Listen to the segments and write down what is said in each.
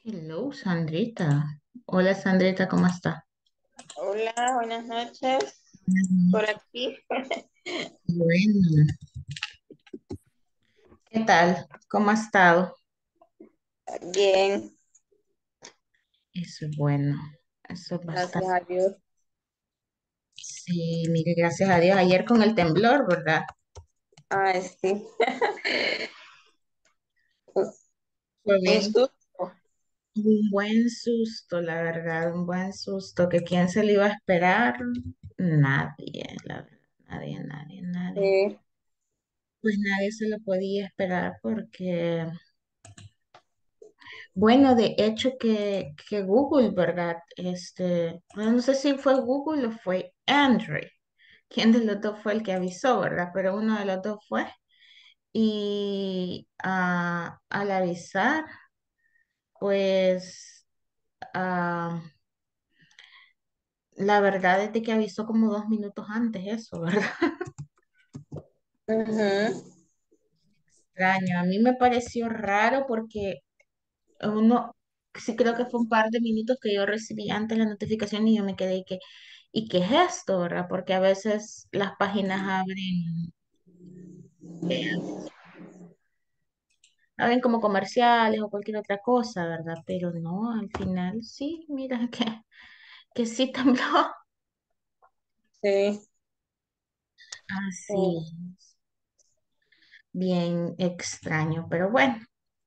Hello, Sandrita. Hola, Sandrita, ¿cómo está? Hola, buenas noches. Por Ujú. aquí. Bueno, ¿qué tal? ¿Cómo ha estado? Bien, Eso es bueno, eso es gracias bastante. a Dios. Sí, mire, gracias a Dios. Ayer con el temblor, ¿verdad? Ay, sí. Fue Un bien, susto. un buen susto, la verdad, un buen susto. ¿Que quién se lo iba a esperar? Nadie, la verdad, nadie. Sí. Pues nadie se lo podía esperar porque bueno, de hecho que Google, ¿verdad? Bueno, no sé si fue Google o fue Android. ¿Quién de los dos fue el que avisó, verdad? Pero uno de los dos fue. Y al avisar, pues la verdad es de que avisó como 2 minutos antes eso, ¿verdad? Ujú. Extraño. A mí me pareció raro porque uno, sí creo que fue un par de minutos que yo recibí antes la notificación y yo me quedé ¿y qué es esto, verdad? Porque a veces las páginas abren como comerciales o cualquier otra cosa, ¿verdad? Pero no, al final sí, mira que sí tembló. Sí. Así Sí. es, bien extraño, pero bueno,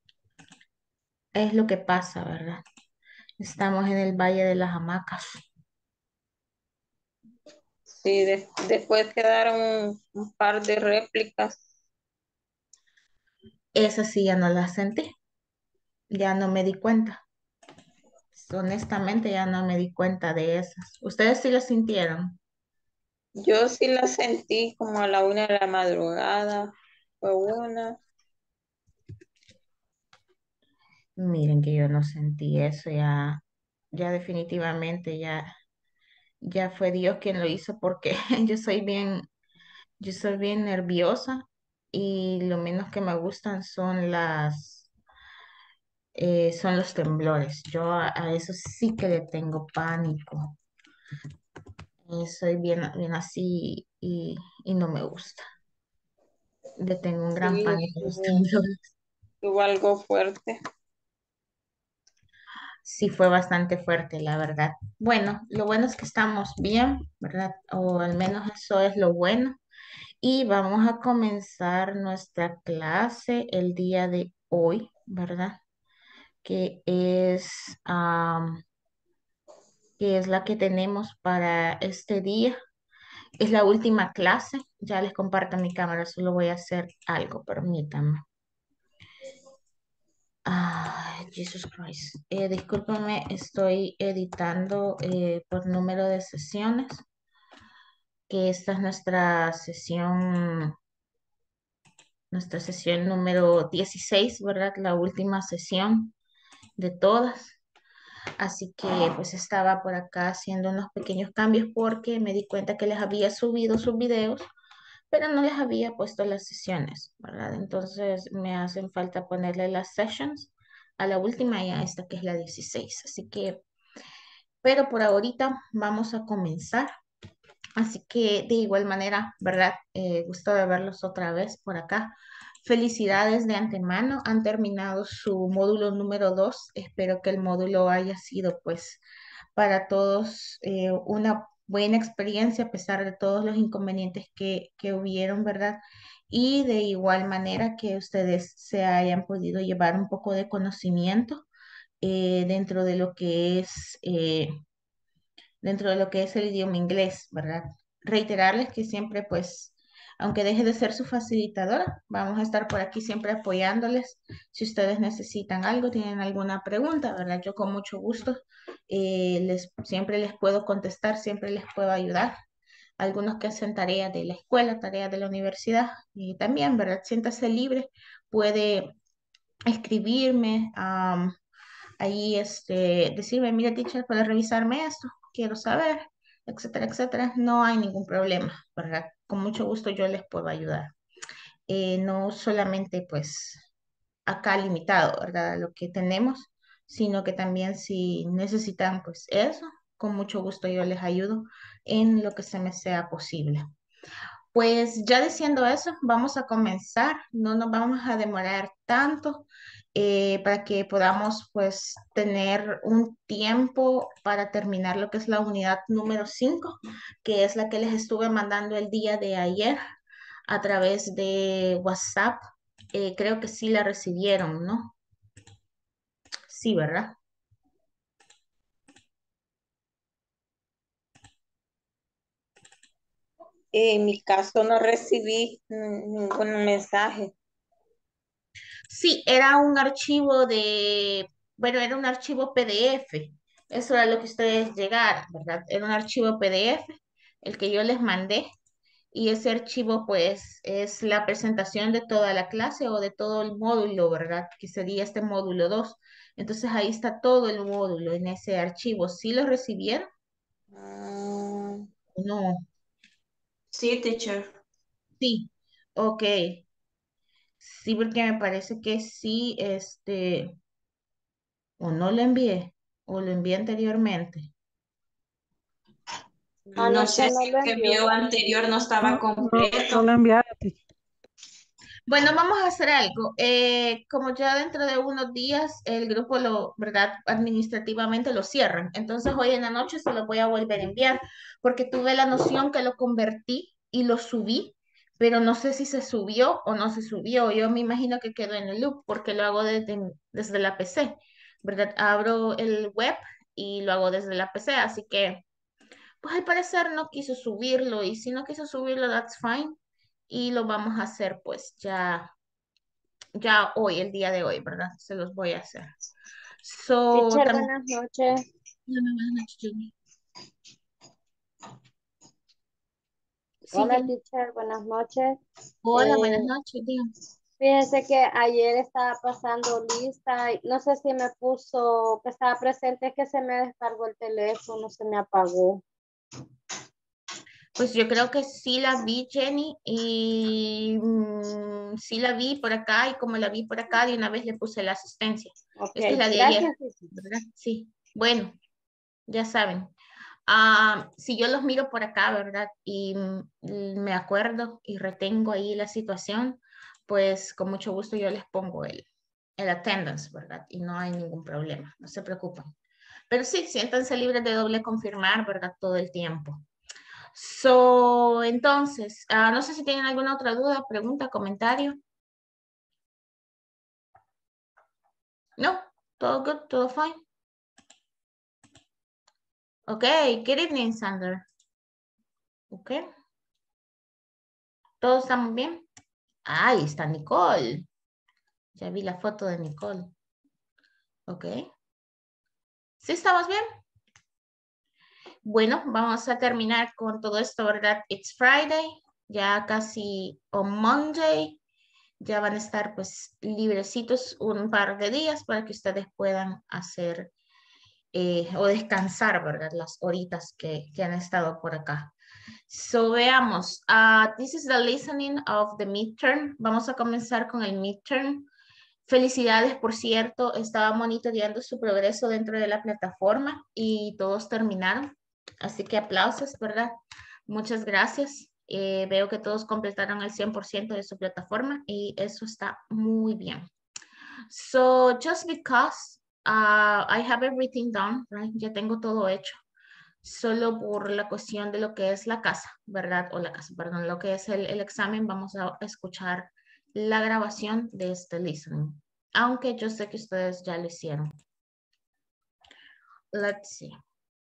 es lo que pasa, ¿verdad? Estamos en el Valle de las Hamacas. Sí, después quedaron un par de réplicas. Esa sí ya no la sentí, ya no me di cuenta. Honestamente ya no me di cuenta de esas. ¿Ustedes sí lo sintieron? Yo sí la sentí como a la 1 de la madrugada. Fue una. Miren que yo no sentí eso, ya definitivamente ya fue Dios quien lo hizo porque yo soy yo soy bien nerviosa y lo menos que me gustan son los temblores. Yo a eso sí que le tengo pánico. Soy bien así y no me gusta. Le tengo un gran Sí, pánico a los temblores. estuvo algo fuerte. Sí fue bastante fuerte, la verdad. Bueno, lo bueno es que estamos bien, ¿verdad? O al menos eso es lo bueno. Y vamos a comenzar nuestra clase el día de hoy, ¿verdad? Que es, am, que es la que tenemos para este día. Es la última clase. Ya les comparto mi cámara, solo voy a hacer algo, permítanme. Ay, Jesus Christ. Discúlpame, estoy editando por número de sesiones, que esta es nuestra sesión número 16, ¿verdad? La última sesión de todas. Así que pues estaba por acá haciendo unos pequeños cambios porque me di cuenta que les había subido sus videos, pero no les había puesto las sesiones, ¿verdad? Entonces me hacen falta ponerle las sessions a la última y a esta que es la 16. Así que, pero por ahorita vamos a comenzar. Así que de igual manera, ¿verdad? Gusto de verlos otra vez por acá. Felicidades de antemano. Han terminado su módulo número 2. Espero que el módulo haya sido pues para todos una buena experiencia a pesar de todos los inconvenientes que hubieron, ¿verdad? Y de igual manera que ustedes se hayan podido llevar un poco de conocimiento dentro de lo que dentro de lo que es el idioma inglés, ¿verdad? Reiterarles que siempre, pues, aunque deje de ser su facilitadora, vamos a estar por aquí siempre apoyándoles. Si ustedes necesitan algo, tienen alguna pregunta, ¿verdad? Yo con mucho gusto siempre les puedo contestar, siempre les puedo ayudar. Algunos que hacen tareas de la escuela, tareas de la universidad, y también, ¿verdad? Siéntase libre, puede escribirme, ahí decirme, mira, teacher, ¿puedes revisarme esto? Quiero saber, etcétera, etcétera. No hay ningún problema, ¿verdad? Con mucho gusto yo les puedo ayudar. No solamente pues acá limitado, ¿verdad? Lo que tenemos, sino que también si necesitan pues eso, con mucho gusto yo les ayudo en lo que se me sea posible. Pues ya diciendo eso, vamos a comenzar, no nos vamos a demorar tanto para que podamos pues tener un tiempo para terminar lo que es la unidad número 5, que es la que les estuve mandando el día de ayer a través de WhatsApp. Creo que sí la recibieron, ¿no? Sí, ¿verdad? En mi caso no recibí ningún mensaje. Sí, era un archivo de, bueno, era un archivo PDF. Eso era lo que ustedes llegaron, ¿verdad? Era un archivo PDF, el que yo les mandé. Y ese archivo, pues, es la presentación de toda la clase o de todo el módulo, ¿verdad? Que sería este módulo 2. Entonces ahí está todo el módulo en ese archivo. ¿Sí lo recibieron? Ah, No. Sí, teacher. Sí. Ok. Sí, porque me parece que sí, o no lo envié, o lo envié anteriormente. No anoche sé no si lo el que envió. envió anterior no estaba No completo. lo enviaron. Bueno, vamos a hacer algo. Como ya dentro de unos días el grupo lo, ¿verdad? Administrativamente lo cierran. Entonces hoy en la noche se lo voy a volver a enviar porque tuve la noción que lo convertí y lo subí, pero no sé si se subió o no se subió. Yo me imagino que quedó en el loop porque lo hago desde la PC, ¿verdad? Abro el web y lo hago desde la PC, así que pues al parecer no quiso subirlo y si no quiso subirlo, that's fine. Y lo vamos a hacer pues ya hoy, el día de hoy, ¿verdad? Se los voy a hacer. So, Teacher, también. buenas noches. Sí, Hola, teacher, buenas noches. hola, buenas Eh, noches, dígame. fíjense que ayer estaba pasando lista, y no sé si me puso que estaba presente, que se me descargó el teléfono, se me apagó. Pues yo creo que sí la vi, Jenny, y sí la vi por acá, y como la vi por acá, de una vez le puse la asistencia. Ok, Esta es la de ayer, gracias, teacher. ¿verdad? Sí. Bueno, ya saben. Si yo los miro por acá, ¿verdad? Y me acuerdo y retengo ahí la situación, pues con mucho gusto yo les pongo el attendance, ¿verdad? Y no hay ningún problema, no se preocupen. Pero sí, siéntanse libres de doble confirmar, ¿verdad? Todo el tiempo. So, entonces, no sé si tienen alguna otra duda, pregunta, comentario. No, todo good, todo fine. Ok, good evening, Sander. Ok, ¿todos estamos bien? Ahí está Nicole. Ya vi la foto de Nicole. Ok. ¿Sí estamos bien? Bueno, vamos a terminar con todo esto, ¿verdad? It's Friday, ya casi on Monday. Ya van a estar pues librecitos un par de días para que ustedes puedan hacer o descansar, ¿verdad? Las horitas que han estado por acá. So, veamos. This is the listening of the midterm. Vamos a comenzar con el midterm. Felicidades, por cierto, estaba monitoreando su progreso dentro de la plataforma y todos terminaron. Así que aplausos, ¿verdad? Muchas gracias. Veo que todos completaron el 100% de su plataforma y eso está muy bien. So, just because I have everything done, right? Ya tengo todo hecho. Solo por la cuestión de lo que es la casa, ¿verdad? O la casa, perdón, lo que es el examen, vamos a escuchar la grabación de este listening. Aunque yo sé que ustedes ya lo hicieron. Let's see.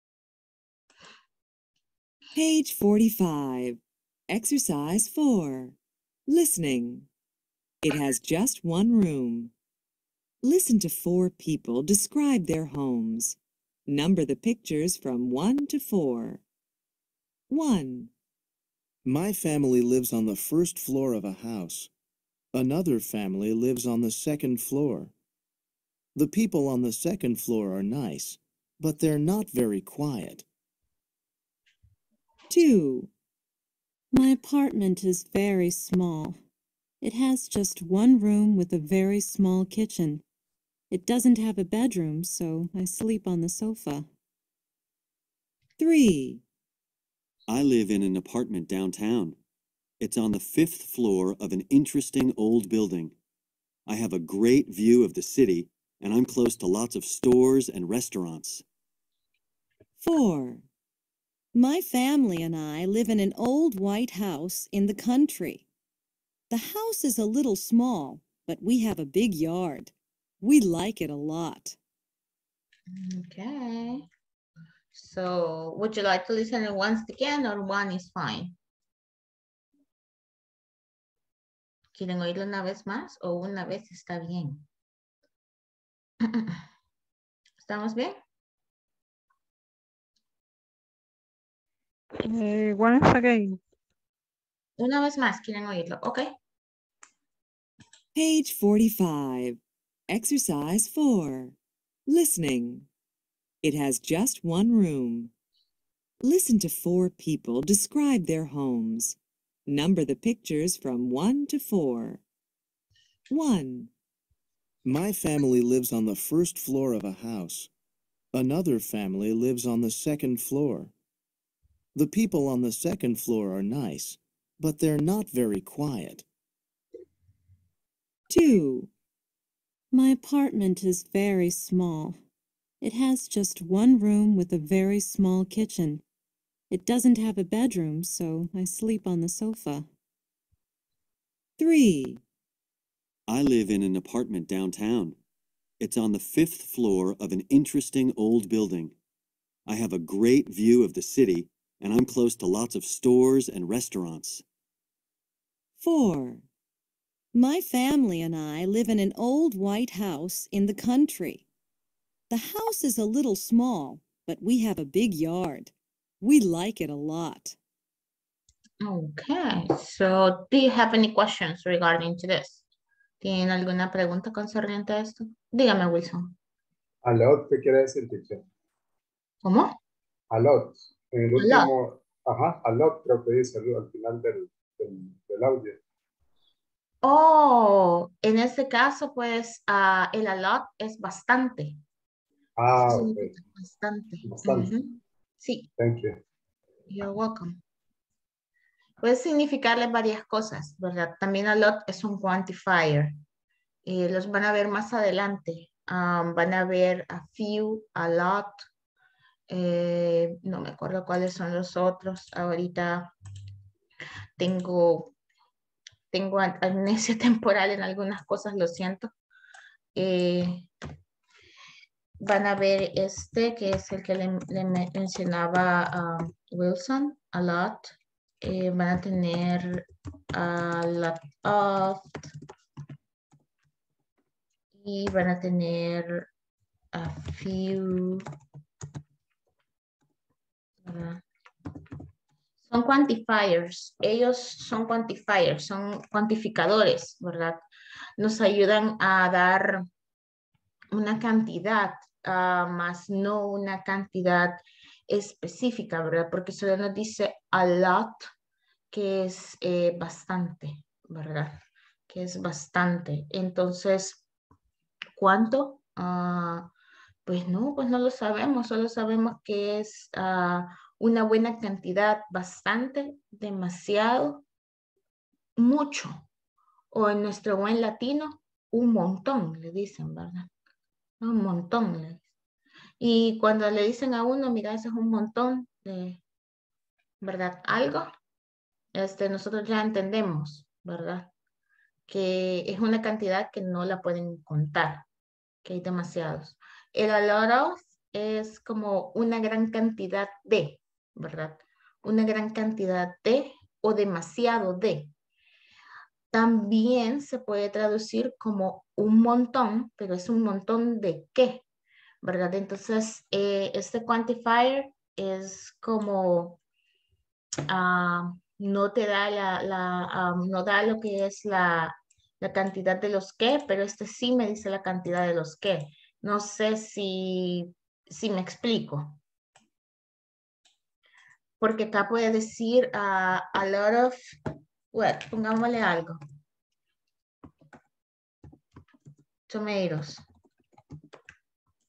Page 45. Exercise 4. Listening. It has just one room. Listen to 4 people describe their homes. Number the pictures from 1 to 4. 1, My family lives on the first floor of a house. Another family lives on the second floor. The people on the second floor are nice, but they're not very quiet. 2, My apartment is very small. It has just one room with a very small kitchen. It doesn't have a bedroom, so I sleep on the sofa. 3. I live in an apartment downtown. It's on the 5th floor of an interesting old building. I have a great view of the city, and I'm close to lots of stores and restaurants. 4. My family and I live in an old white house in the country. The house is a little small, but we have a big yard. We like it a lot. Okay. So, would you like to listen it once again or one is fine? ¿Quieren oírlo una vez más o una vez está bien? ¿Estamos bien? Once again. Una vez más, ¿quieren oírlo? Ok. Page 45. Exercise 4. Listening. It has just one room. Listen to 4 people describe their homes. Number the pictures from 1 to 4. 1. My family lives on the first floor of a house. Another family lives on the second floor. The people on the second floor are nice, but they're not very quiet. 2. My apartment is very small. It has just one room with a very small kitchen. It doesn't have a bedroom, so I sleep on the sofa. 3. I live in an apartment downtown. It's on the 5th floor of an interesting old building. I have a great view of the city, and I'm close to lots of stores and restaurants. 4. My family and I live in an old white house in the country. The house is a little small, but we have a big yard. We like it a lot. Okay, so do you have any questions regarding to this? ¿Tienen alguna pregunta concerniente a esto? Dígame, Wilson. A lot, ¿qué quiere decir, teacher? ¿Cómo? A lot. En el A lot. último, ajá, a lot creo que dice al final del audio. Oh, en este caso, pues, el a lot es bastante. Ah, Eso ok. significa bastante. Bastante. Ujú. Sí, Thank you. you're welcome. Puede significarle varias cosas, ¿verdad? También a lot es un quantifier. Los van a ver más adelante. Van a ver a few, a lot. No me acuerdo cuáles son los otros. Ahorita tengo amnesia temporal en algunas cosas, lo siento. Van a ver este, que es el que le mencionaba a Wilson, a lot. Van a tener a lot of. Y van a tener a few. Son quantifiers. Ellos son quantifiers, son cuantificadores, ¿verdad? Nos ayudan a dar una cantidad, más no una cantidad específica, ¿verdad? Porque solo nos dice a lot, que es bastante, ¿verdad? Que es bastante. Entonces, ¿cuánto? Pues no lo sabemos, solo sabemos que es una buena cantidad, bastante, demasiado, mucho. O en nuestro buen latino, un montón, le dicen, ¿verdad? Un montón. Le dicen. Y cuando le dicen a uno, mira, ese es un montón de, ¿verdad? Algo, nosotros ya entendemos, ¿verdad? Que es una cantidad que no la pueden contar, que hay demasiados. El a lot of es como una gran cantidad de, ¿verdad? Una gran cantidad de o demasiado de. También se puede traducir como un montón, pero es un montón de qué, ¿verdad? Entonces, este quantifier es como, no te da no da lo que es la cantidad de los qué, pero este sí me dice la cantidad de los qué. No sé si me explico. Porque acá puede decir a lot of, well, pongámosle algo. Tomatoes.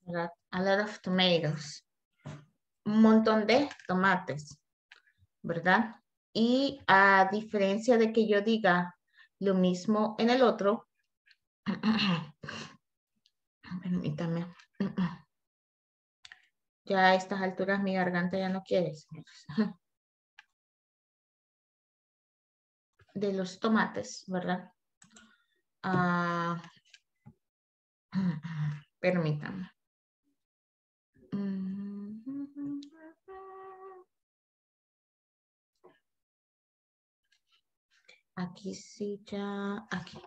¿verdad? A lot of tomatoes. Un montón de tomates, ¿verdad? Y a diferencia de que yo diga lo mismo en el otro, permítame. Ya a estas alturas mi garganta ya no quiere, señores. De los tomates, ¿verdad? Permítame. Aquí sí ya, aquí.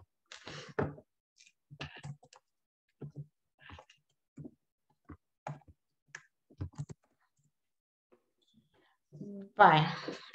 Vaya.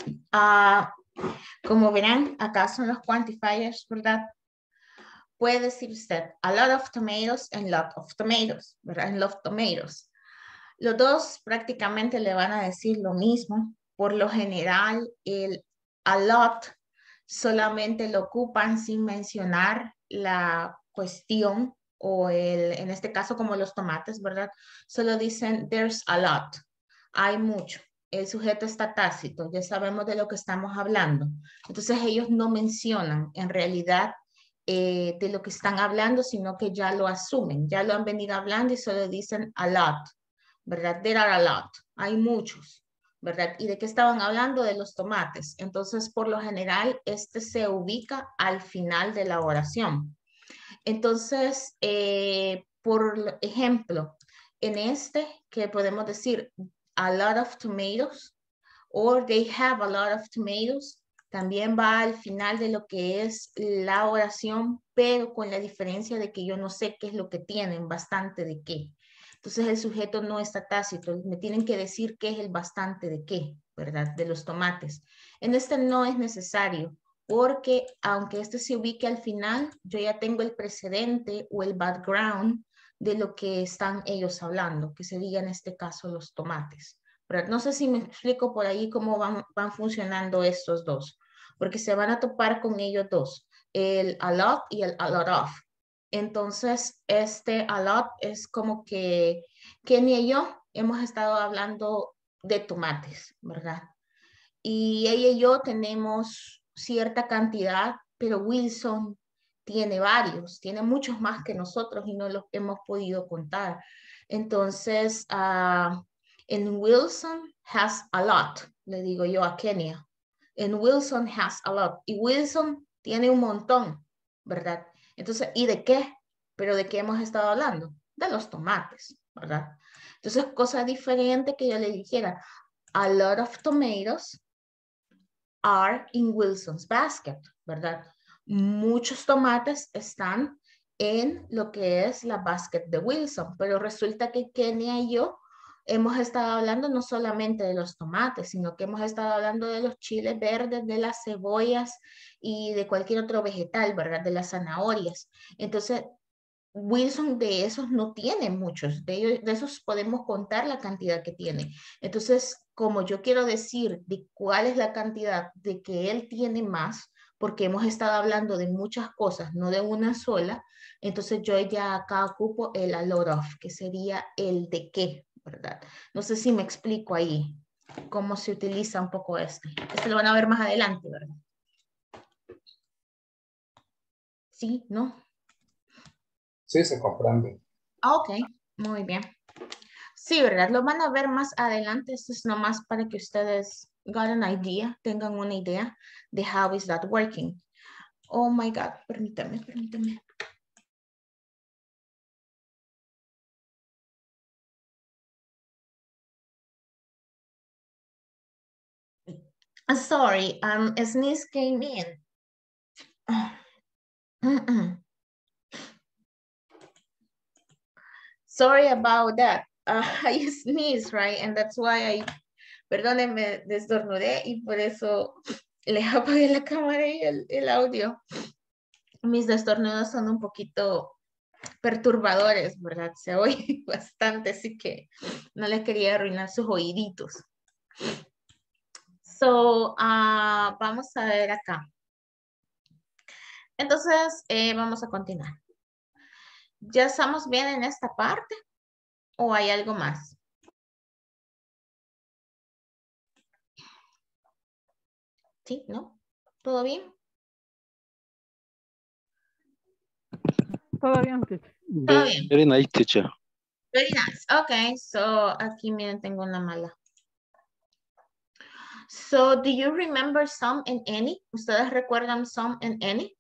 Como verán, acá son los quantifiers, ¿verdad? Puede decir usted a lot of tomatoes and lot of tomatoes, ¿verdad? And lot of tomatoes. Los dos prácticamente le van a decir lo mismo. Por lo general, el a lot solamente lo ocupan sin mencionar la cuestión o en este caso como los tomates, ¿verdad? Solo dicen there's a lot. Hay mucho. El sujeto está tácito, ya sabemos de lo que estamos hablando. Entonces ellos no mencionan en realidad de lo que están hablando, sino que ya lo asumen, ya lo han venido hablando y solo dicen a lot, ¿verdad? There are a lot, hay muchos, ¿verdad? ¿Y de qué estaban hablando? De los tomates. Entonces, por lo general, este se ubica al final de la oración. Entonces, por ejemplo, en este que podemos decir a lot of tomatoes or they have a lot of tomatoes, también va al final de lo que es la oración, pero con la diferencia de que yo no sé qué es lo que tienen, bastante de qué. Entonces el sujeto no está tácito, me tienen que decir qué es el bastante de qué, ¿verdad? De los tomates. En este no es necesario, porque aunque este se ubique al final, yo ya tengo el precedente o el background de lo que están ellos hablando, que sería en este caso los tomates. ¿Verdad? No sé si me explico por ahí cómo van funcionando estos dos, porque se van a topar con ellos dos, el a lot y el a lot of. Entonces, este a lot es como que Kenny y yo hemos estado hablando de tomates, ¿verdad? Y ella y yo tenemos cierta cantidad, pero Wilson tiene varios, tiene muchos más que nosotros y no los hemos podido contar. Entonces, en Wilson has a lot, le digo yo a Kenia. En Wilson has a lot. Y Wilson tiene un montón, ¿verdad? Entonces, ¿y de qué? ¿Pero de qué hemos estado hablando? De los tomates, ¿verdad? Entonces, cosa diferente que yo le dijera, a lot of tomatoes are in Wilson's basket, ¿verdad? Muchos tomates están en lo que es la basket de Wilson, pero resulta que Kenia y yo hemos estado hablando no solamente de los tomates, sino que hemos estado hablando de los chiles verdes, de las cebollas y de cualquier otro vegetal, ¿verdad? De las zanahorias. Entonces, Wilson de esos no tiene muchos, de esos podemos contar la cantidad que tiene. Entonces, como yo quiero decir de cuál es la cantidad de que él tiene más, porque hemos estado hablando de muchas cosas, no de una sola, entonces yo ya acá ocupo el a lot of, que sería el de qué, ¿verdad? No sé si me explico ahí cómo se utiliza un poco este. Este lo van a ver más adelante, ¿verdad? ¿Sí? ¿No? Sí, se comprende. Ok, muy bien. Sí, ¿verdad? Lo van a ver más adelante. Esto es nomás para que ustedes tengan una idea de how is that working. Oh my God, permítame. Sorry, a sneeze came in. Sorry about that. I sneezed, right? And that's why perdónenme, destornudé y por eso le apagué la cámara y el audio. Mis destornudos son un poquito perturbadores, ¿verdad? Se oye bastante, así que no les quería arruinar sus oíditos. So, vamos a ver acá. Entonces, vamos a continuar. Ya estamos bien en esta parte. ¿O hay algo más? ¿Sí? ¿No? ¿Todo bien? Todo bien, teacher. Todo bien. Very nice, teacher. Very nice. Okay, so aquí miren, tengo una mala. So, do you remember some and any? ¿Ustedes recuerdan some and any?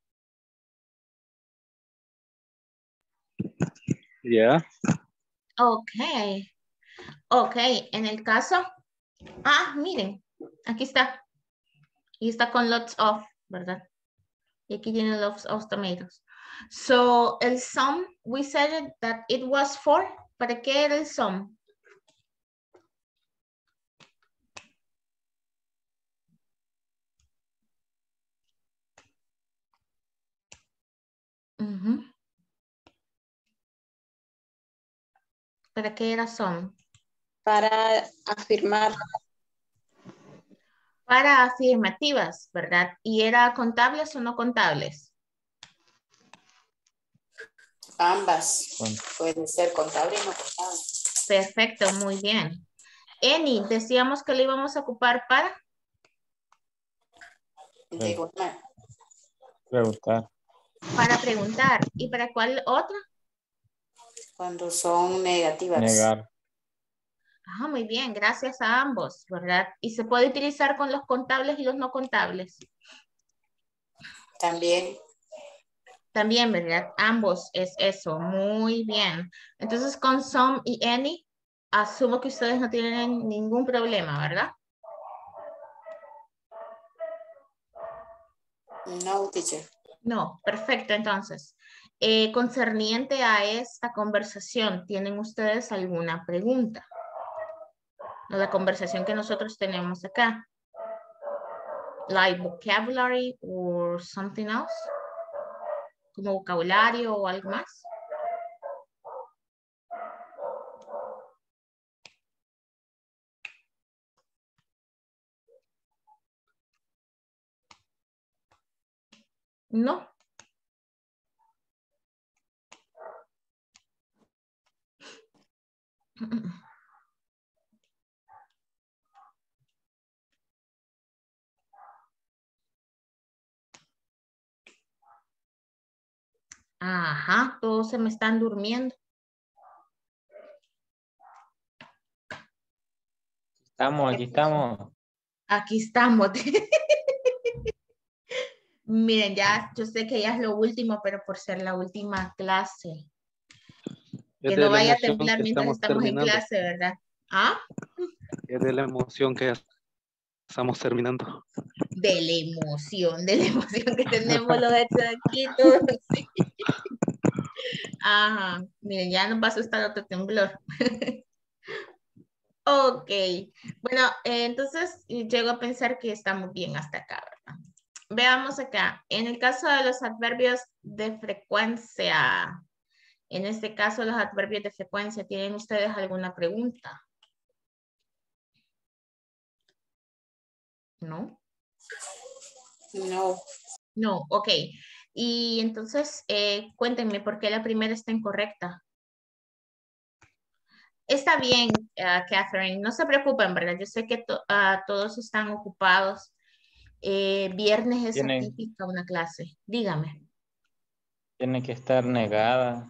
Yeah. Okay. Okay, en el caso. Miren, aquí está. Y está con lots of, ¿verdad? Y aquí tiene lots of tomatoes. So, el some, we said that it was for. ¿Para qué era el some? Ujú. ¿Para qué era some? Para afirmar. Para afirmativas, ¿verdad? ¿Y era contables o no contables? Ambas. Pueden ser contable y no contable. Perfecto, muy bien. Any, decíamos que lo íbamos a ocupar para Preguntar. Para preguntar. ¿Y para cuál otra? Cuando son negativas. Negar. Muy bien, gracias a ambos, ¿verdad? ¿Y se puede utilizar con los contables y los no contables? También. También, ¿verdad? Ambos es eso, muy bien. Entonces, con some y any, asumo que ustedes no tienen ningún problema, ¿verdad? No, teacher. No, perfecto, entonces. Concerniente a esta conversación, ¿tienen ustedes alguna pregunta? La conversación que nosotros tenemos acá. Like vocabulary or something else. Como vocabulario o algo más. No. Ajá, todos se me están durmiendo. Aquí estamos. Aquí estamos. Miren, ya, yo sé que ya es lo último, pero por ser la última clase. Es Que de no la vaya a emoción temblar que mientras estamos estamos en terminando. clase, ¿verdad? ¿Ah? Es de la emoción que estamos terminando. De la emoción que tenemos los hechos aquí todos. Sí. Ajá, miren, ya nos va a asustar otro temblor. Ok, bueno, entonces llego a pensar que estamos bien hasta acá, ¿verdad? Veamos acá, en el caso de los adverbios de frecuencia, en este caso los adverbios de frecuencia, ¿tienen ustedes alguna pregunta? ¿No? No. No, ok. Y entonces, cuéntenme por qué la primera está incorrecta. Está bien, Catherine, no se preocupen, ¿verdad? Yo sé que todos están ocupados. Viernes es atípica una clase. Dígame. Tiene que estar negada.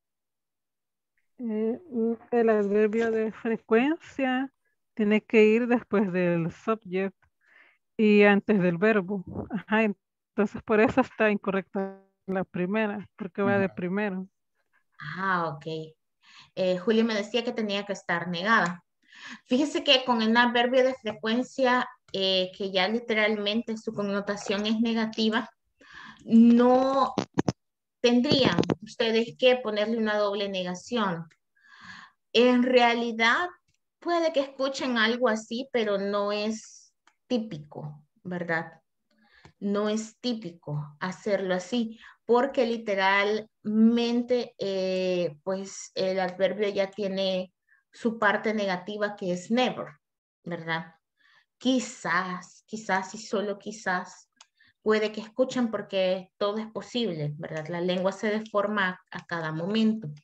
El adverbio de frecuencia tiene que ir después del subject y antes del verbo. Ajá, entonces por eso está incorrecta la primera, porque va de primero. Ok. Julio me decía que tenía que estar negada. Fíjese que con el adverbio de frecuencia, que ya literalmente su connotación es negativa, no tendrían ustedes que ponerle una doble negación. En realidad, puede que escuchen algo así, pero no es típico, ¿verdad? No es típico hacerlo así, porque literalmente, pues el adverbio ya tiene su parte negativa que es never, ¿verdad? Quizás y solo quizás puede que escuchen porque todo es posible, ¿verdad? La lengua se deforma a cada momento,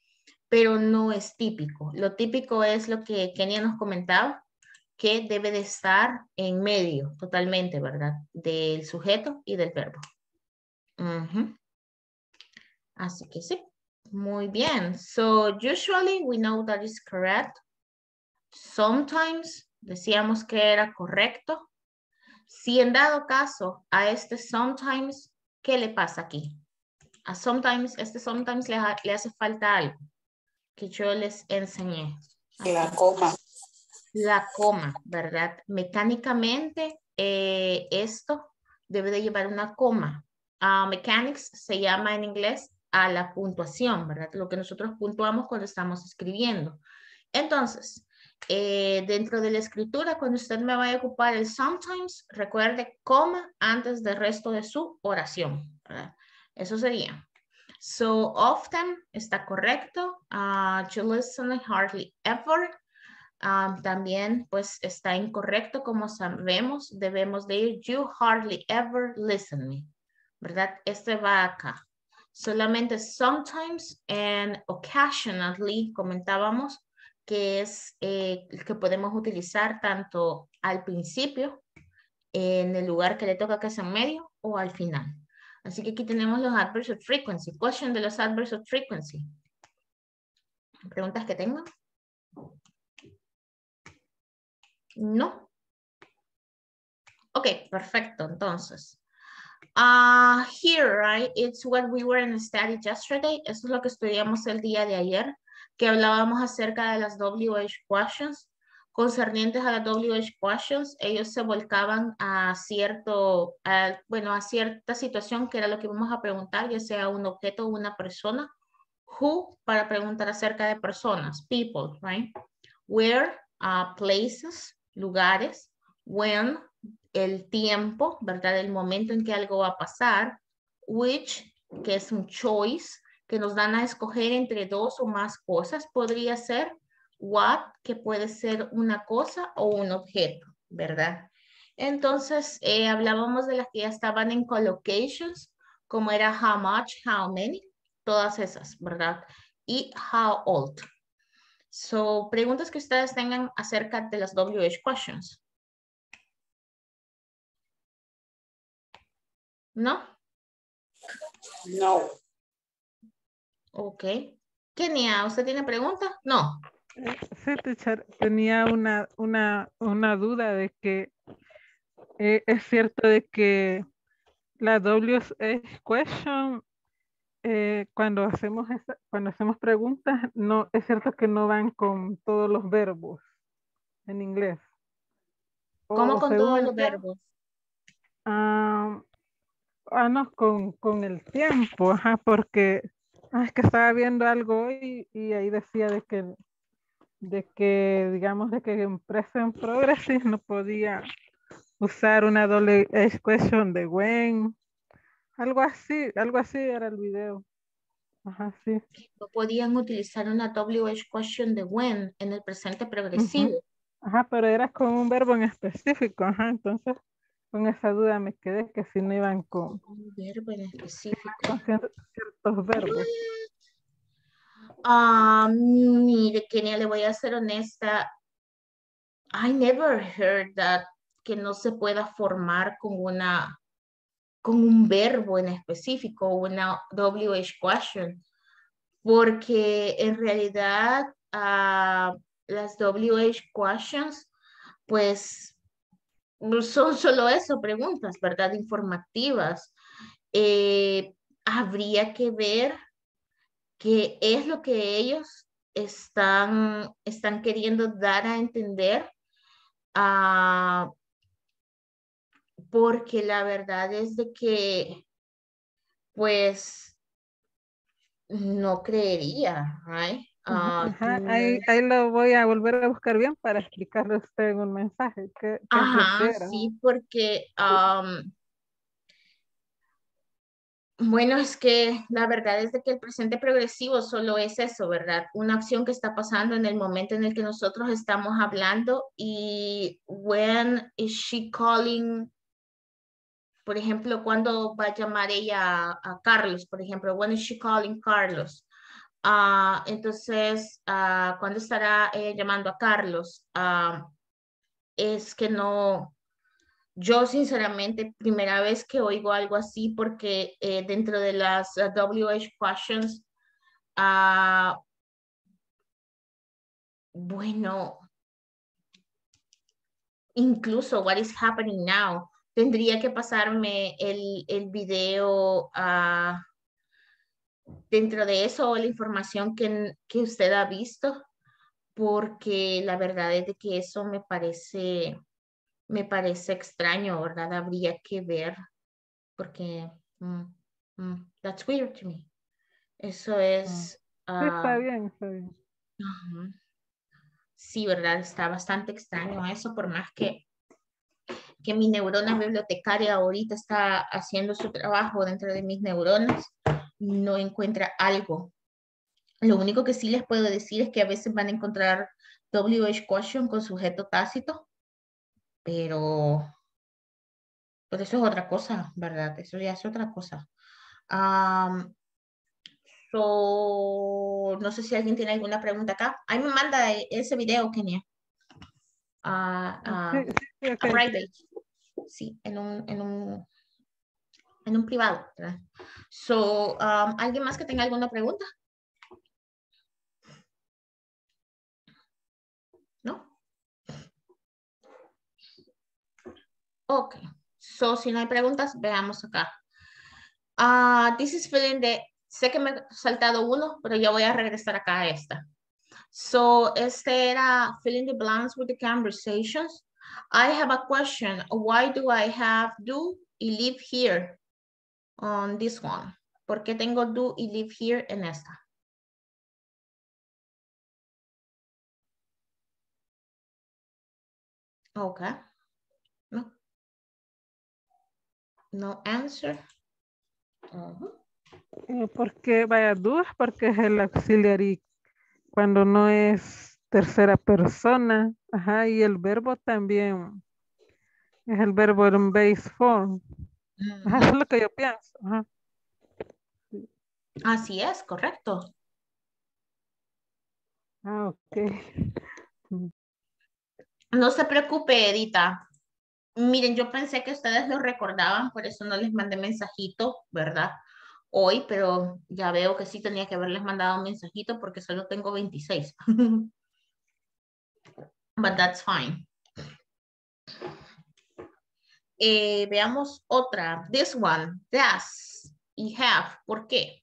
pero no es típico. Lo típico es lo que Kenia nos comentaba, que debe de estar en medio totalmente, ¿verdad? Del sujeto y del verbo. Ujú. Así que sí. Muy bien. So, usually we know that is correct. Sometimes decíamos que era correcto. Si en dado caso a este sometimes, ¿qué le pasa aquí? A sometimes, este sometimes le hace falta algo que yo les enseñé. La coma. La coma, ¿verdad? Mecánicamente, esto debe de llevar una coma. Mechanics se llama en inglés a la puntuación, ¿verdad? Lo que nosotros puntuamos cuando estamos escribiendo. Entonces, dentro de la escritura, cuando usted me vaya a ocupar el sometimes, recuerde coma antes del resto de su oración, ¿verdad? Eso sería. So often está correcto. To listen hardly ever. También pues está incorrecto, como sabemos, debemos de ir you hardly ever listen me, ¿verdad? Este va acá. Solamente sometimes and occasionally comentábamos que es que podemos utilizar tanto al principio, en el lugar que le toca que es en medio o al final. Así que aquí tenemos los adverbs of frequency. Question de los adverbs of frequency. ¿Preguntas que tengan? No. Ok, perfecto. Entonces, here, right, it's what we were in study yesterday. Eso es lo que estudiamos el día de ayer, que hablábamos acerca de las WH questions. Concernientes a las WH questions, ellos se volcaban a bueno, a cierta situación que era lo que íbamos a preguntar, ya sea un objeto o una persona. Who, para preguntar acerca de personas, people, right? Where, places, lugares. When, el tiempo, ¿verdad? El momento en que algo va a pasar. Which, que es un choice, que nos dan a escoger entre dos o más cosas. Podría ser what, que puede ser una cosa o un objeto, ¿verdad? Entonces, hablábamos de las que ya estaban en collocations, como era how much, how many, todas esas, ¿verdad? Y how old. So, preguntas que ustedes tengan acerca de las WH questions. ¿No? No. Ok. Kenia, ¿usted tiene pregunta? No. Sí, teacher, tenía una duda de que es cierto de que la WH question, cuando hacemos preguntas, no, es cierto que no van con todos los verbos en inglés. ¿Cómo con según todos los entiendo, verbos? no, con el tiempo, ajá, porque es que estaba viendo algo hoy y ahí decía de que digamos de que en present progressive no podía usar una doble question de when, algo así era el video. Ajá, sí. No podían utilizar una WH question de when en el presente progresivo. Ajá, pero era con un verbo en específico, ajá, entonces con esa duda me quedé que si no iban con un verbo en específico. Con ciertos verbos. Mire, Kenia, le voy a ser honesta. I never heard that que no se pueda formar con un verbo en específico, una WH question, porque en realidad las WH questions, pues son solo eso, preguntas, ¿verdad? Informativas. Habría que ver qué es lo que ellos están queriendo dar a entender, porque la verdad es de que, pues, no creería, right? Ajá, ahí lo voy a volver a buscar bien para explicarle a usted en un mensaje qué es lo que era. Sí, porque bueno, es que la verdad es de que el presente progresivo solo es eso, ¿verdad? Una acción que está pasando en el momento en el que nosotros estamos hablando. Y when is she calling, por ejemplo, cuando va a llamar ella a Carlos, por ejemplo, when is she calling Carlos? Entonces, ¿cuándo estará llamando a Carlos? Es que no, yo sinceramente, primera vez que oigo algo así, porque dentro de las WH questions, bueno, incluso what is happening now, tendría que pasarme el video dentro de eso, la información que usted ha visto, porque la verdad es de que eso me parece extraño, ¿verdad? Habría que ver, porque that's weird to me. Eso es... Sí, está bien, está bien. Ajá. Sí, ¿verdad? Está bastante extraño eso, por más que mi neurona bibliotecaria ahorita está haciendo su trabajo dentro de mis neuronas, no encuentra algo. Lo único que sí les puedo decir es que a veces van a encontrar WH question con sujeto tácito, pero eso es otra cosa, ¿verdad? Eso ya es otra cosa. No sé si alguien tiene alguna pregunta acá. Ahí me manda ese video, Kenia. A private. Sí, en un privado, ¿verdad? ¿Alguien más que tenga alguna pregunta? ¿No? Ok. Si no hay preguntas, veamos acá. This is filling the... Sé que me he saltado uno, pero ya voy a regresar acá a esta. Este era filling the blanks with the conversations. I have a question. Why do I have do y live here on this one? ¿Por qué tengo do y live here en esta? Okay. No. No answer. Porque vaya dudas, porque es el auxiliary cuando no es tercera persona. Ajá, y el verbo también es el verbo en base form. Ajá, eso es lo que yo pienso. Ajá. Así es, correcto. Ok. No se preocupe, Edita. Miren, yo pensé que ustedes lo recordaban, por eso no les mandé mensajito, ¿verdad? Hoy, pero ya veo que sí tenía que haberles mandado un mensajito porque solo tengo 26. But that's fine. Veamos otra. This one, does y have. ¿Por qué?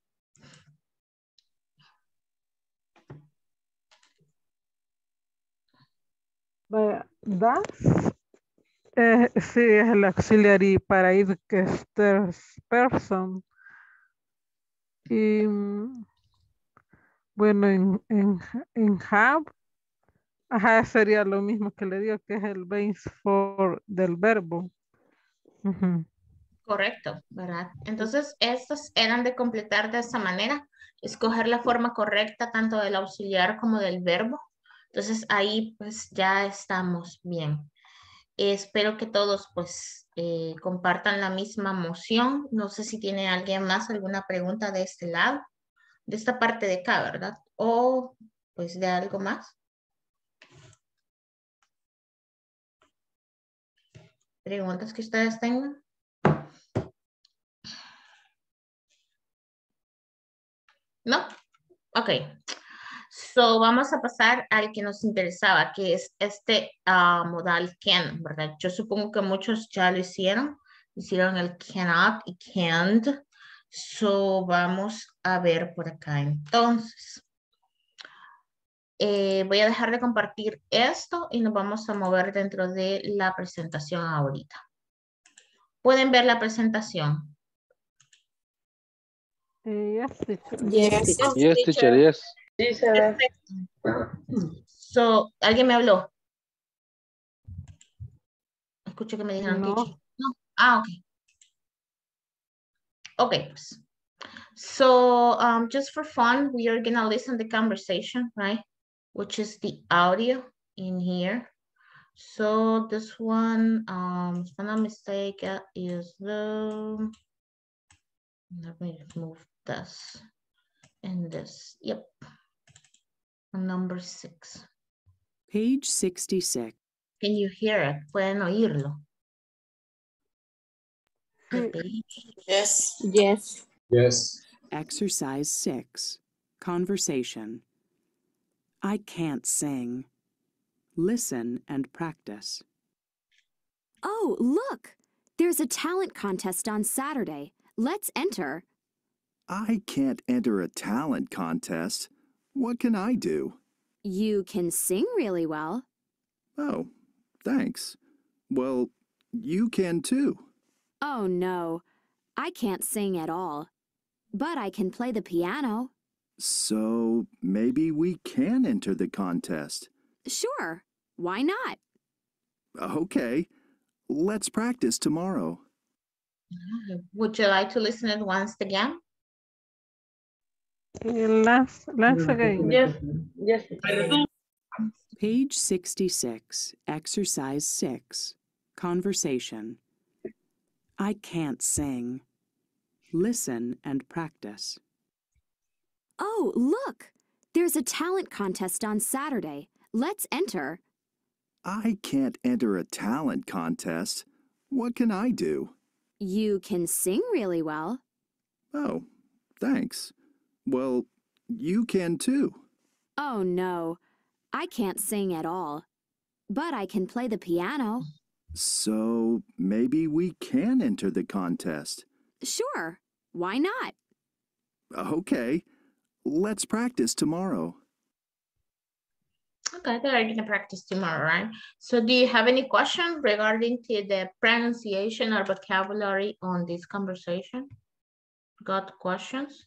Vaya, das. Sí, es el auxiliary para ir que es third person. Y bueno, en have, ajá, sería lo mismo que le digo, que es el base for del verbo. Correcto, ¿verdad? Entonces, estas eran de completar de esa manera, escoger la forma correcta tanto del auxiliar como del verbo. Entonces, ahí pues ya estamos bien. Espero que todos pues compartan la misma moción. No sé si tiene alguien más alguna pregunta de este lado, de esta parte de acá, ¿verdad? O pues de algo más. Preguntas que ustedes tengan. ¿No? Ok. Vamos a pasar al que nos interesaba, que es este modal can, ¿verdad? Yo supongo que muchos ya lo hicieron. Hicieron el cannot y can't. Vamos a ver por acá entonces. Voy a dejar de compartir esto y nos vamos a mover dentro de la presentación ahorita. ¿Pueden ver la presentación? Yes, teacher. Yes, Yes, teacher, yes. Sí, se ve. Perfecto. ¿Alguien me habló? Escucho que me dijeron No. teacher. No. Ah, ok. Okay, just for fun, we are gonna listen to the conversation, right? Which is the audio in here. So this one, if I'm not mistaken, is the, let me move this. And this, yep. Number 6. Page 66. Can you hear it? ¿Pueden oírlo? The page. Yes. Yes. Yes. Exercise 6. Conversation. I can't sing. Listen and practice. Oh, look! There's a talent contest on Saturday. Let's enter. I can't enter a talent contest. What can I do? You can sing really well. Oh, thanks. Well, you can too. Oh, no. I can't sing at all. But I can play the piano. So maybe we can enter the contest. Sure. Why not? Okay. Let's practice tomorrow. Would you like to listen it once again? Last again. Yes. Page 66. Exercise 6. Conversation. I can't sing. Listen and practice. Oh, look! There's a talent contest on Saturday. Let's enter. I can't enter a talent contest. What can I do? You can sing really well. Oh, thanks. Well, you can too. Oh, no. I can't sing at all. But I can play the piano. So maybe we can enter the contest. Sure. Why not? Okay. Let's practice tomorrow. Okay, they're going to practice tomorrow, right? So do you have any questions regarding to the pronunciation or vocabulary on this conversation? Got questions?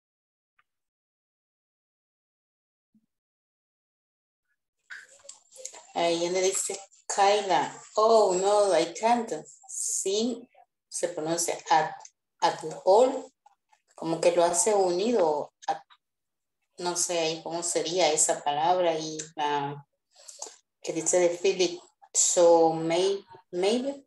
Ahí donde dice Kyla. Oh, no, I can't sing. Se pronuncia at all. Como que lo hace unido. No sé ahí cómo sería esa palabra. Y la que dice de Philip. So, maybe.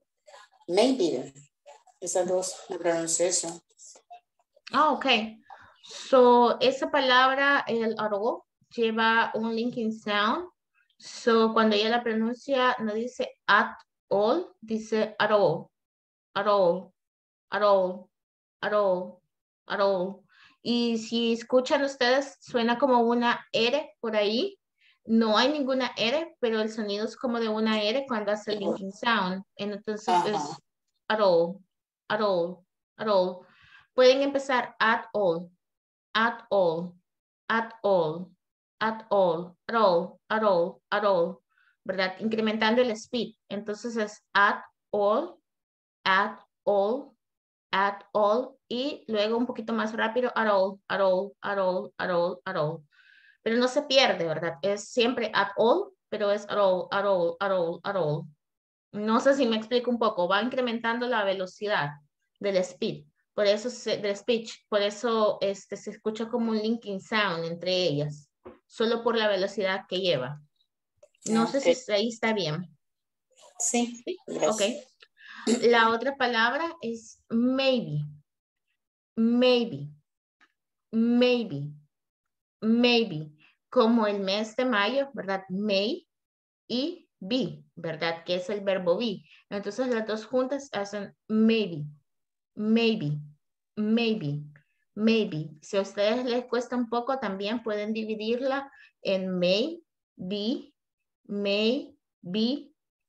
Esas dos, la pronunciación. Ah, ok. So, esa palabra, el all, lleva un linking sound. So, cuando ella la pronuncia, no dice at all, dice at all, at all, at all, at all, at all. Y si escuchan ustedes, suena como una R por ahí. No hay ninguna R, pero el sonido es como de una R cuando hace el linking sound. Entonces es at all, at all, at all. Pueden empezar at all, at all, at all, at all, at all, at all, at all, ¿verdad? Incrementando el speed. Entonces es at all, at all, at all, y luego un poquito más rápido, at all, at all, at all, at all, at all. Pero no se pierde, ¿verdad? Es siempre at all, pero es at all, at all, at all, at all. No sé si me explico un poco. Va incrementando la velocidad del speed. Por eso, del speech, por eso se escucha como un linking sound entre ellas. Solo por la velocidad que lleva. No sé si ahí está bien. Sí. Ok. La otra palabra es maybe. Maybe. Maybe. Maybe. Como el mes de mayo, ¿verdad? May y be, ¿verdad? Que es el verbo be. Entonces las dos juntas hacen maybe. Maybe. Maybe. Maybe. Si a ustedes les cuesta un poco, también pueden dividirla en may, be, may, be,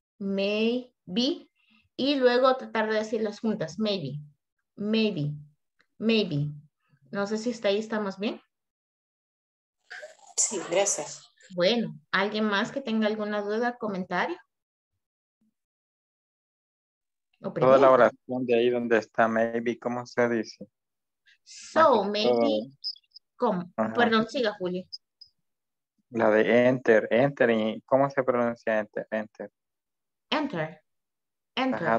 y luego tratar de decirlas juntas. Maybe. Maybe. Maybe. No sé si hasta ahí estamos bien. Sí, gracias. Bueno, ¿alguien más que tenga alguna duda, comentario? Toda la oración de ahí donde está maybe, ¿cómo se dice? So, maybe, ¿cómo? Perdón, siga, Julio. La de enter, y ¿cómo se pronuncia enter? Enter. Ajá,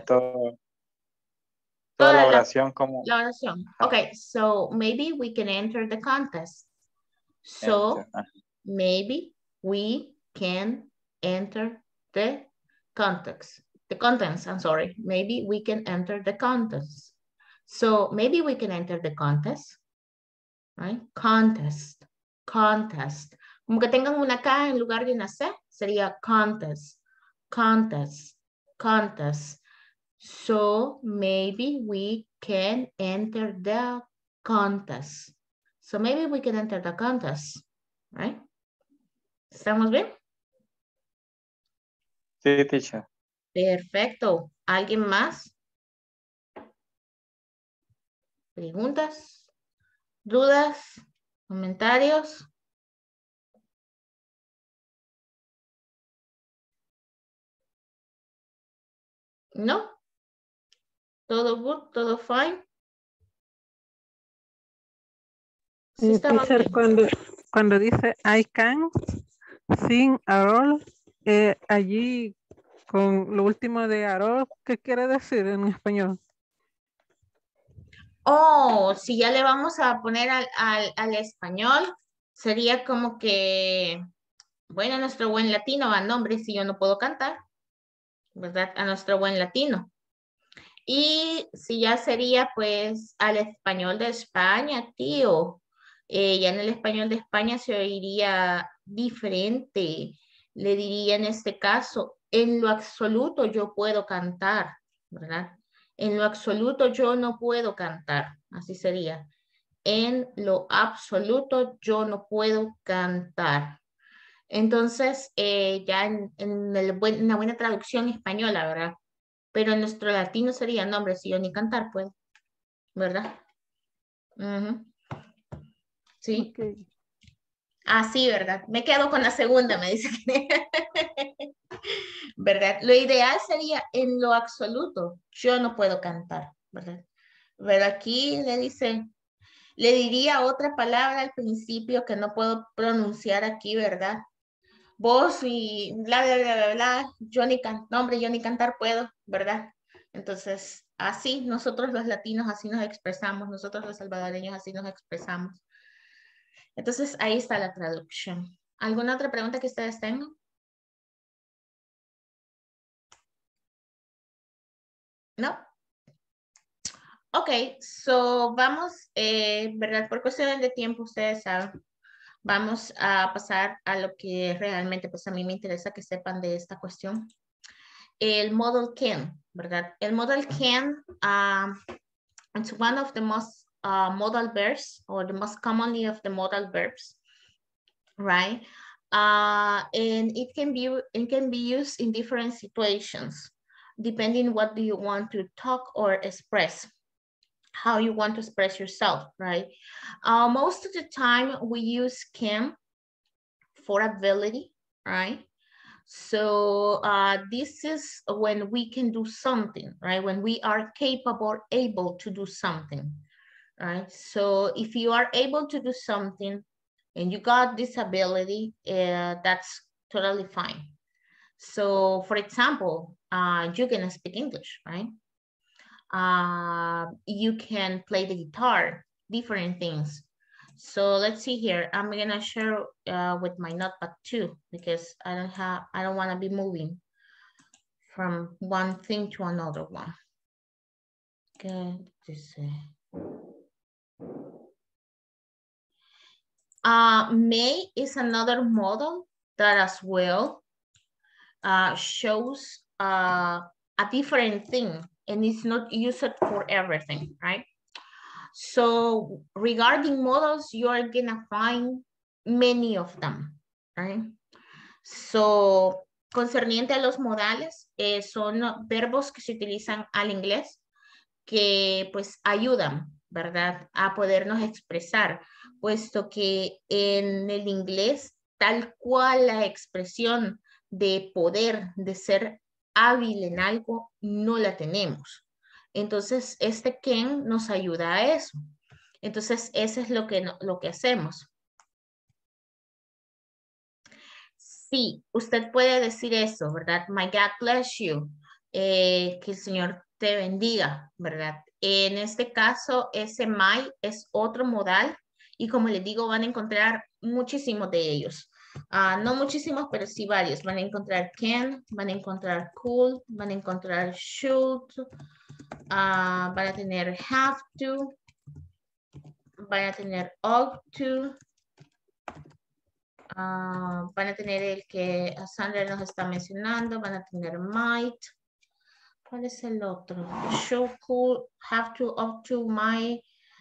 toda la oración como... La oración. Okay, so maybe we can enter the contest. So, maybe we can enter the contest. The contents, I'm sorry. Maybe we can enter the contest. So, maybe we can enter the contest. right? Contest, contest. Como que tengan una K en lugar de una C, sería contest, contest, contest. So maybe we can enter the contest. So maybe we can enter the contest, right? ¿Estamos bien? Sí, teacher. Perfecto. ¿Alguien más? ¿Preguntas? ¿Dudas? ¿Comentarios? ¿No? ¿Todo good? ¿Todo fine? Sí, estamos Teacher, bien. cuando dice I can sing a roll, allí con lo último de arroz, ¿qué quiere decir en español? Oh, si ya le vamos a poner al español, sería como que, bueno, nuestro buen latino, a nombre, si yo no puedo cantar, ¿verdad? A nuestro buen latino. Y si ya sería, pues, al español de España, tío. Ya en el español de España se oiría diferente. Le diría en este caso, en lo absoluto yo puedo cantar, ¿verdad? En lo absoluto yo no puedo cantar, así sería. En lo absoluto yo no puedo cantar. Entonces, ya en una buena traducción española, ¿verdad? Pero en nuestro latino sería, no, hombre, si yo ni cantar puedo, ¿verdad? Ujú. Sí. Okay. Ah, sí, ¿verdad? Me quedo con la segunda, me dice. ¿Verdad? Lo ideal sería en lo absoluto, yo no puedo cantar, ¿verdad? Pero aquí le dice, le diría otra palabra al principio que no puedo pronunciar aquí, ¿verdad? Vos y bla, bla, bla, bla, bla, yo ni no, hombre, yo ni cantar puedo, ¿verdad? Entonces, así nosotros los latinos así nos expresamos, nosotros los salvadoreños así nos expresamos. Entonces, ahí está la traducción. ¿Alguna otra pregunta que ustedes tengan? ¿No? Ok, so vamos, ¿verdad? Por cuestiones de tiempo, ustedes saben, vamos a pasar a lo que realmente, pues a mí me interesa que sepan de esta cuestión. El modal can, ¿verdad? El modal can, it's one of the most modal verbs, or the most commonly of the modal verbs, right? And it can be used in different situations, depending what do you want to talk or express, how you want to express yourself, right? Most of the time we use can for ability, right? So this is when we can do something, right? When we are capable, able to do something, right? So if you are able to do something and you got this ability, that's totally fine. So for example, you can speak English, right? You can play the guitar, different things. So let's see here. I'm gonna share with my notepad too, because I don't want to be moving from one thing to another one. Okay, may is another model that as well shows a different thing, and it's not used for everything, right? So regarding models, you are gonna find many of them, right? So, concerniente a los modales, son verbos que se utilizan al inglés que pues ayudan, ¿verdad? A podernos expresar, puesto que en el inglés, tal cual la expresión de poder, de ser hábil en algo, no la tenemos. Entonces, este can nos ayuda a eso. Entonces, eso es lo que hacemos. Sí, usted puede decir eso, ¿verdad? My God bless you. Que el Señor te bendiga, ¿verdad? En este caso, ese my es otro modal y como les digo, van a encontrar muchísimos de ellos. No muchísimos, pero sí varios. Van a encontrar can, van a encontrar could, van a encontrar should, van a tener have to, van a tener ought to, van a tener el que Sandra nos está mencionando, van a tener might. ¿Cuál es el otro? Should, could, have to, ought to, might.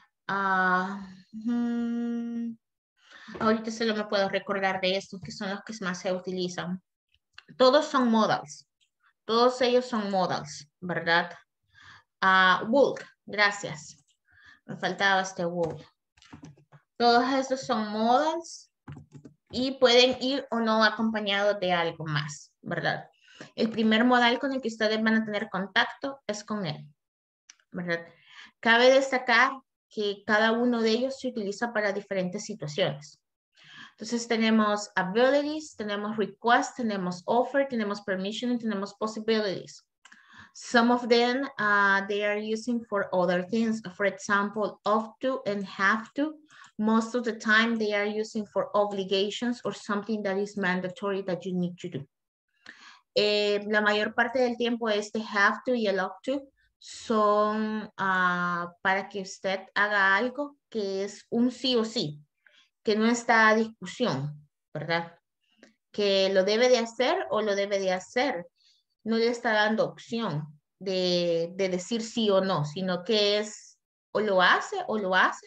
Ahorita solo me puedo recordar de estos que son los que más se utilizan. Todos son modals. Todos ellos son modals, ¿verdad? Would, gracias. Me faltaba este would. Todos estos son modals y pueden ir o no acompañados de algo más, ¿verdad? El primer modal con el que ustedes van a tener contacto es con él, ¿verdad? Cabe destacar que cada uno de ellos se utiliza para diferentes situaciones. Entonces tenemos abilities, tenemos request, tenemos offer, tenemos permission y tenemos possibilities. Some of them they are using for other things. For example, ought to and have to. Most of the time they are using for obligations or something that is mandatory that you need to do. La mayor parte del tiempo este have to y el ought to son para que usted haga algo que es un sí o sí, que no está a discusión, ¿verdad? Que lo debe de hacer o lo debe de hacer. No le está dando opción de decir sí o no, sino que es o lo hace o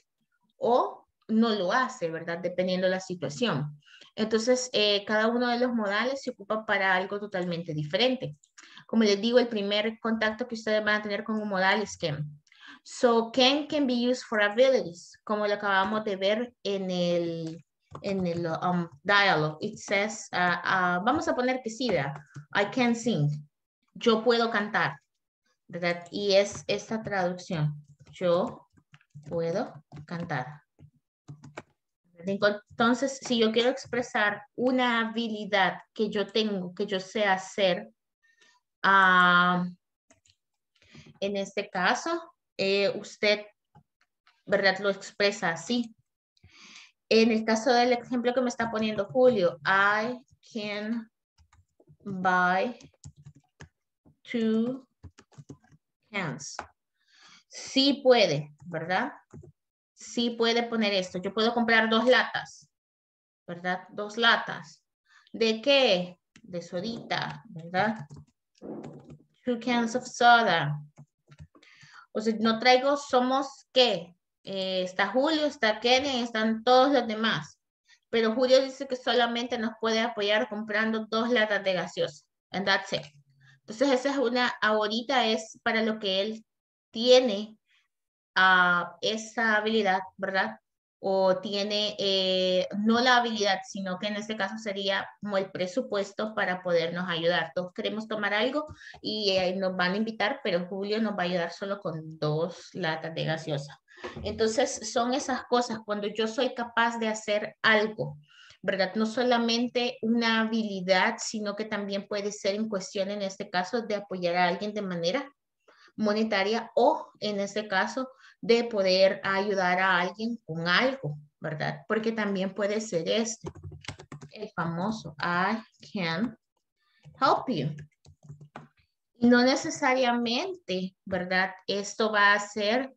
no lo hace, ¿verdad? Dependiendo de la situación. Entonces, cada uno de los modales se ocupa para algo totalmente diferente. Como les digo, el primer contacto que ustedes van a tener con un modal es can. So, can be used for abilities, como lo acabamos de ver en el dialogue. It says, vamos a poner que sí, ¿verdad? I can sing. Yo puedo cantar, ¿verdad? Y es esta traducción. Yo puedo cantar. Entonces, si yo quiero expresar una habilidad que yo tengo, que yo sé hacer, en este caso, usted, ¿verdad? Lo expresa así. En el caso del ejemplo que me está poniendo Julio, I can buy 2 cans. Sí puede, ¿verdad? Sí puede poner esto. Yo puedo comprar 2 latas, ¿verdad? 2 latas. ¿De qué? De sodita, ¿verdad? 2 cans of soda. O sea, no traigo, somos ¿qué? Está Julio, está Kenny, están todos los demás. Pero Julio dice que solamente nos puede apoyar comprando 2 latas de gaseosa. And that's it. Entonces esa es ahorita es para lo que él tiene esa habilidad, ¿verdad? O tiene, no la habilidad, sino que en este caso sería como el presupuesto para podernos ayudar. Todos queremos tomar algo y nos van a invitar, pero Julio nos va a ayudar solo con 2 latas de gaseosa. Entonces son esas cosas, cuando yo soy capaz de hacer algo, ¿verdad? No solamente una habilidad, sino que también puede ser en cuestión, en este caso, de apoyar a alguien de manera monetaria o, en este caso, de poder ayudar a alguien con algo, ¿verdad? Porque también puede ser el famoso I can help you. No necesariamente, ¿verdad? Esto va a ser,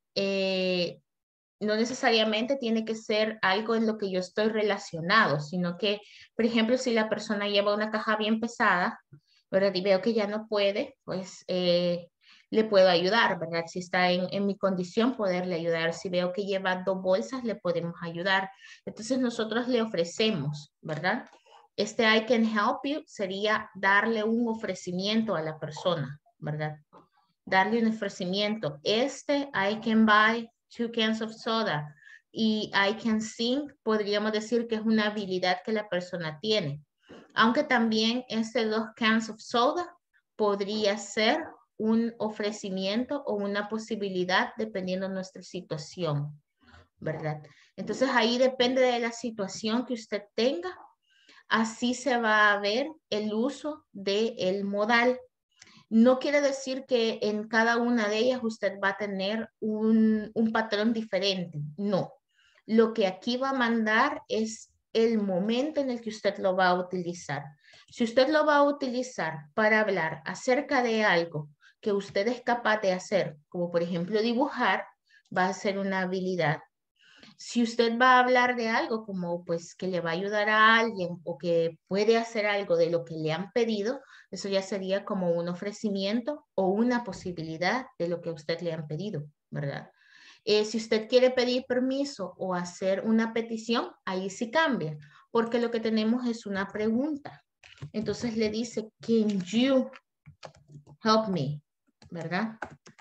no necesariamente tiene que ser algo en lo que yo estoy relacionado, sino que, por ejemplo, si la persona lleva una caja bien pesada, ¿verdad? Y veo que ya no puede, pues le puedo ayudar, ¿verdad? Si está en mi condición, poderle ayudar. Si veo que lleva 2 bolsas, le podemos ayudar. Entonces nosotros le ofrecemos, ¿verdad? Este I can help you sería darle un ofrecimiento a la persona, ¿verdad? Darle un ofrecimiento. I can buy 2 cans of soda y I can sing, podríamos decir que es una habilidad que la persona tiene. Aunque también 2 cans of soda podría ser un ofrecimiento o una posibilidad dependiendo de nuestra situación, ¿verdad? Entonces ahí depende de la situación que usted tenga, así se va a ver el uso del modal. No quiere decir que en cada una de ellas usted va a tener un patrón diferente, no. Lo que aquí va a mandar es el momento en el que usted lo va a utilizar. Si usted lo va a utilizar para hablar acerca de algo que usted es capaz de hacer, como por ejemplo dibujar, va a ser una habilidad. Si usted va a hablar de algo como pues que le va a ayudar a alguien o que puede hacer algo de lo que le han pedido, eso ya sería como un ofrecimiento o una posibilidad de lo que a usted le han pedido, ¿verdad? Si usted quiere pedir permiso o hacer una petición, ahí sí cambia, porque lo que tenemos es una pregunta. Entonces le dice, can you help me? ¿Verdad?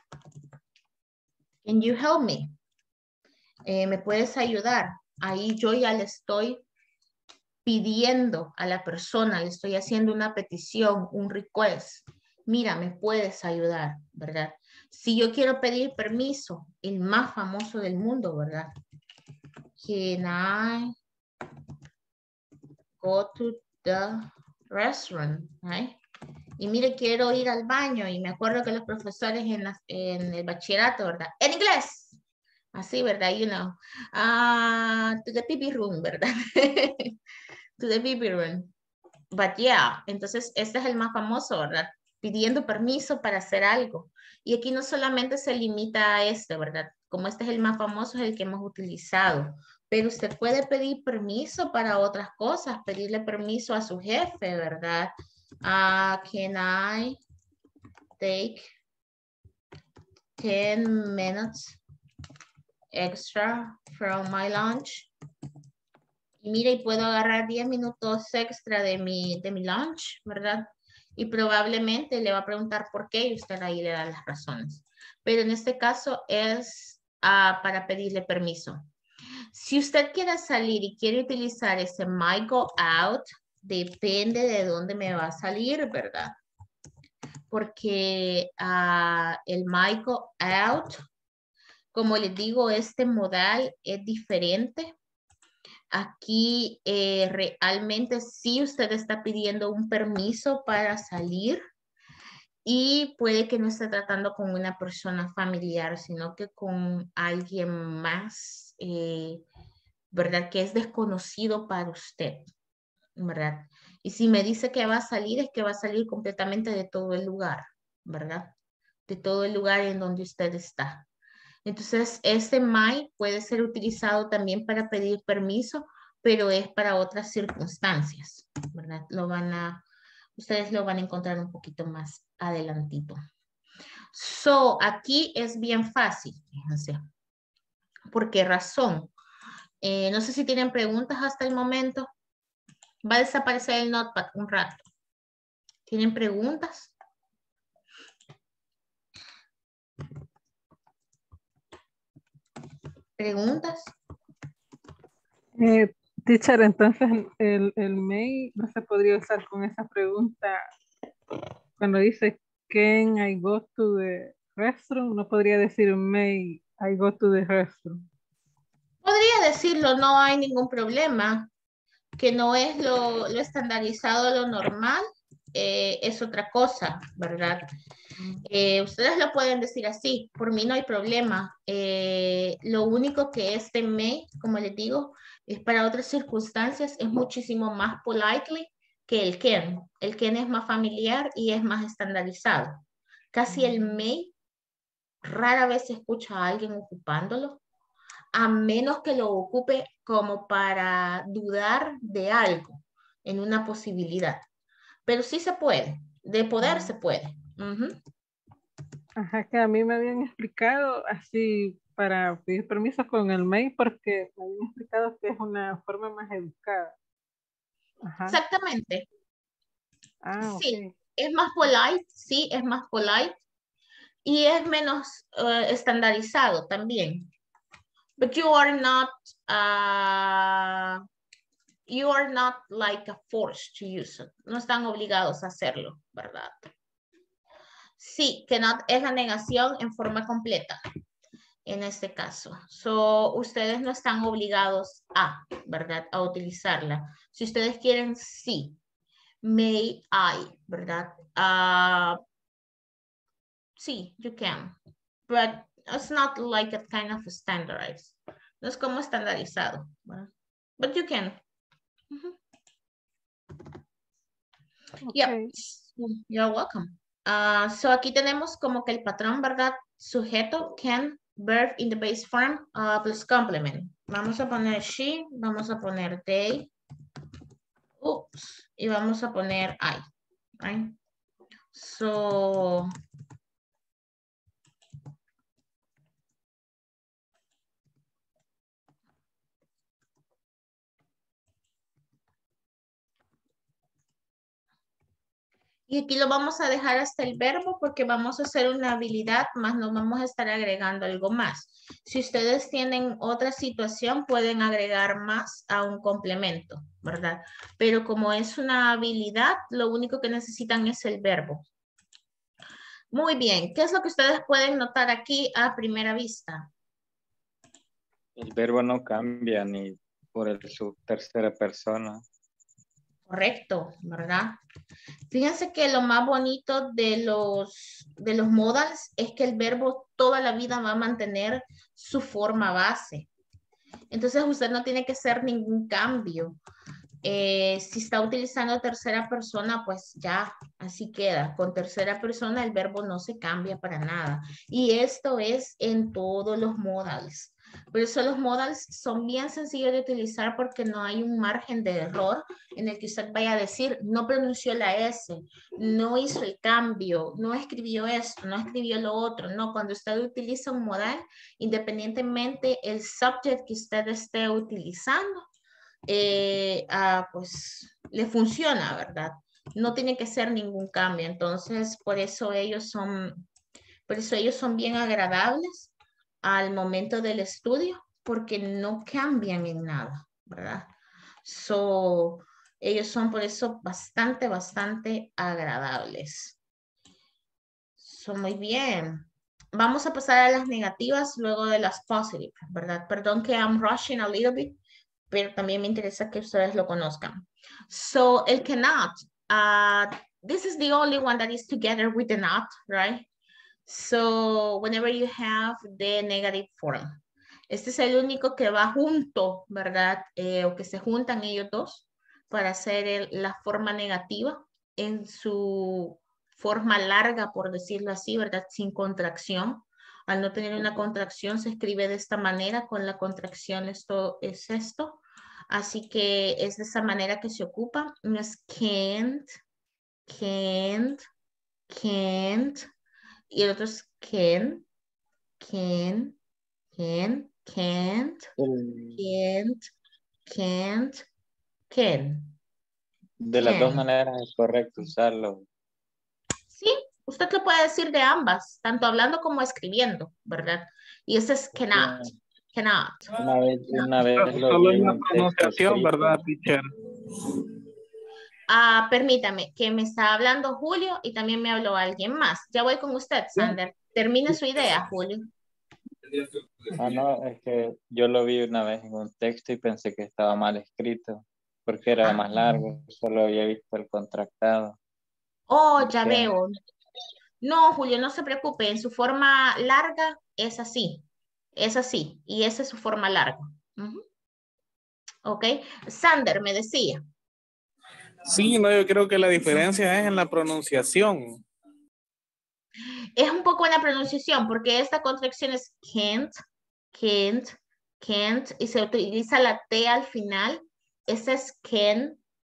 Can you help me? ¿Me puedes ayudar? Ahí yo ya le estoy pidiendo a la persona, le estoy haciendo una petición, un request. Mira, me puedes ayudar, ¿verdad? Si yo quiero pedir permiso, el más famoso del mundo, ¿verdad? Can I go to the restaurant? Right? Y mire, quiero ir al baño y me acuerdo que los profesores en el bachillerato, ¿verdad? En inglés. Así, ¿verdad? You know. To the pee room, ¿verdad? To the pee room. But yeah, entonces este es el más famoso, ¿verdad? Pidiendo permiso para hacer algo. Y aquí no solamente se limita a este, ¿verdad? Como este es el más famoso, es el que hemos utilizado. Pero usted puede pedir permiso para otras cosas, pedirle permiso a su jefe, ¿verdad? Can I take 10 minutes extra from my lunch? Y mira, y puedo agarrar 10 minutos extra de mi lunch, ¿verdad? Y probablemente le va a preguntar por qué y usted ahí le da las razones. Pero en este caso es para pedirle permiso. Si usted quiere salir y quiere utilizar ese might go out, depende de dónde me va a salir, ¿verdad? Porque el might go out, como les digo, este modal es diferente. Aquí realmente sí usted está pidiendo un permiso para salir y puede que no esté tratando con una persona familiar, sino que con alguien más, ¿verdad? Que es desconocido para usted, ¿verdad? Y si me dice que va a salir, es que va a salir completamente de todo el lugar, ¿verdad? De todo el lugar en donde usted está. Entonces, este might puede ser utilizado también para pedir permiso, pero es para otras circunstancias, ¿verdad? Ustedes lo van a encontrar un poquito más adelantito. So, aquí es bien fácil, fíjense. ¿Por qué razón? No sé si tienen preguntas hasta el momento. Va a desaparecer el notepad un rato. ¿Tienen preguntas? ¿Preguntas? Teacher, entonces el may no se podría usar con esa pregunta cuando dice can I go to the restroom, no podría decir may I go to the restroom. Podría decirlo, no hay ningún problema, que no es lo estandarizado, lo normal, es otra cosa, ¿verdad? Ustedes lo pueden decir así, por mí no hay problema. Lo único que este may, como les digo, es para otras circunstancias, es muchísimo más politely que el can. El can es más familiar y es más estandarizado. Casi el may, rara vez se escucha a alguien ocupándolo, a menos que lo ocupe como para dudar de algo en una posibilidad. Pero sí se puede, de poder se puede. Ajá, que a mí me habían explicado así para pedir permiso con el mail porque me habían explicado que es una forma más educada. Ajá. Exactamente. Sí, Okay. es más polite, sí, es más polite y es menos estandarizado también. But you are not like a force to use it. No están obligados a hacerlo, ¿verdad? Sí, cannot es la negación en forma completa en este caso. So, ustedes no están obligados a, ¿verdad? A utilizarla. Si ustedes quieren, sí. May I, ¿verdad? Sí, you can. But it's not like a kind of standardized. No es como estandarizado, ¿verdad? But you can. Okay. Yep. You're welcome. So aquí tenemos como que el patrón, ¿verdad? Sujeto, can, verb in the base form, plus complement, Vamos a poner she, vamos a poner they. Oops. Y vamos a poner I. Right? So, y aquí lo vamos a dejar hasta el verbo porque vamos a hacer una habilidad, más no vamos a estar agregando algo más. Si ustedes tienen otra situación, pueden agregar más a un complemento, ¿verdad? Pero como es una habilidad, lo único que necesitan es el verbo. Muy bien, ¿qué es lo que ustedes pueden notar aquí a primera vista? El verbo no cambia ni por su tercera persona. Correcto, ¿verdad? Fíjense que lo más bonito de los modals es que el verbo toda la vida va a mantener su forma base. Entonces usted no tiene que hacer ningún cambio. Si está utilizando tercera persona, pues ya, así queda. Con tercera persona el verbo no se cambia para nada. Y esto es en todos los modals. Por eso los modals son bien sencillos de utilizar porque no hay un margen de error en el que usted vaya a decir, no pronunció la S, no hizo el cambio, no escribió esto, no escribió lo otro. No, cuando usted utiliza un modal, independientemente el subject que usted esté utilizando, pues le funciona, ¿verdad? No tiene que ser ningún cambio. Entonces, por eso ellos son bien agradables al momento del estudio, porque no cambian en nada, ¿verdad? Ellos son por eso bastante agradables. Muy bien. Vamos a pasar a las negativas luego de las positive, ¿verdad? Perdón que I'm rushing a little bit, pero también me interesa que ustedes lo conozcan. So, el cannot. This is the only one that is together with the not, right? So, whenever you have the negative form. Este es el único que va junto, ¿verdad? O que se juntan ellos dos para hacer la forma negativa en su forma larga, por decirlo así, ¿verdad? Sin contracción. Al no tener una contracción se escribe de esta manera, con la contracción esto es esto. Así que es de esa manera que se ocupa. Es can't, y el otro es can. De las dos maneras es correcto usarlo. Sí, usted lo puede decir de ambas, tanto hablando como escribiendo, ¿verdad? Y ese es cannot. Una vez lo Solo vi en en la un texto pronunciación, escrito. ¿verdad, teacher? Permítame, que me está hablando Julio y también me habló alguien más. Ya voy con usted, Sander. Termine su idea, Julio. No, es que yo lo vi una vez en un texto y pensé que estaba mal escrito, porque era más largo, solo había visto el contractado. Oh, ya veo. No, Julio, no se preocupe. En su forma larga es así. Es así. Y esa es su forma larga. Ok. Sander me decía. Sí, no, yo creo que la diferencia es en la pronunciación. Es un poco en la pronunciación, porque esta contracción es can't, y se utiliza la T al final. Esa es can,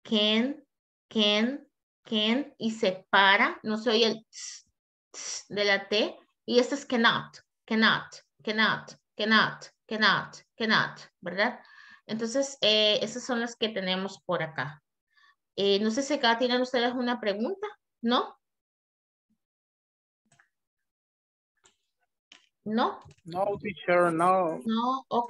y se para, no se oye el tss de la T, y esta es cannot, ¿verdad? Entonces, esas son las que tenemos por acá. No sé si acá tienen ustedes una pregunta, ¿no? ¿No? No, teacher, no. No, ok.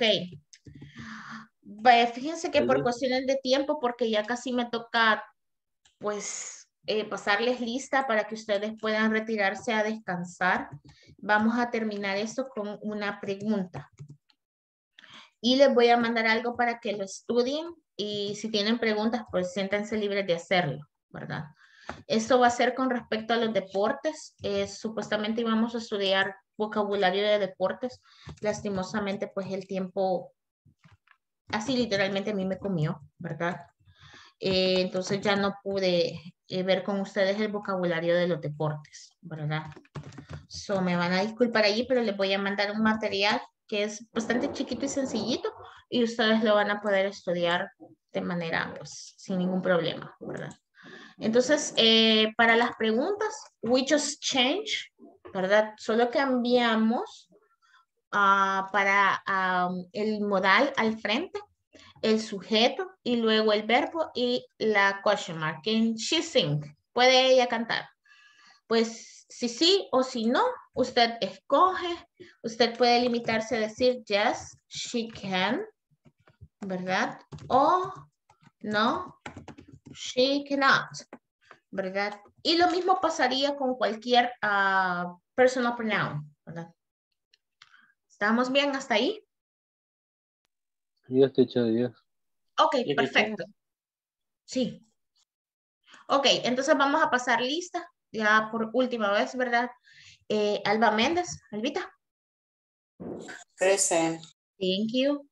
Fíjense que por cuestiones de tiempo, porque ya casi me toca, pues, pasarles lista para que ustedes puedan retirarse a descansar. Vamos a terminar esto con una pregunta. Y les voy a mandar algo para que lo estudien y si tienen preguntas, pues siéntanse libres de hacerlo, ¿verdad? Esto va a ser con respecto a los deportes. Supuestamente íbamos a estudiar vocabulario de deportes. Lastimosamente, pues el tiempo así literalmente a mí me comió, ¿verdad? Entonces ya no pude ver con ustedes el vocabulario de los deportes, ¿verdad? Me van a disculpar allí, pero les voy a mandar un material que es bastante chiquito y sencillito, y ustedes lo van a poder estudiar de manera, pues, sin ningún problema, ¿verdad? Entonces, para las preguntas, we just change, ¿verdad? Solo cambiamos para el modal al frente, el sujeto y luego el verbo y la question mark. Can she sing? ¿Puede ella cantar? Pues si sí o si no, usted escoge. Usted puede limitarse a decir yes, she can, ¿verdad? O no, she cannot, ¿verdad? Y lo mismo pasaría con cualquier personal pronoun, ¿verdad? ¿Estamos bien hasta ahí? Dios te echo Dios. Ok, perfecto. Sí. Ok, entonces vamos a pasar lista, ya por última vez, ¿verdad? Alba Méndez, Albita. Present. Thank you.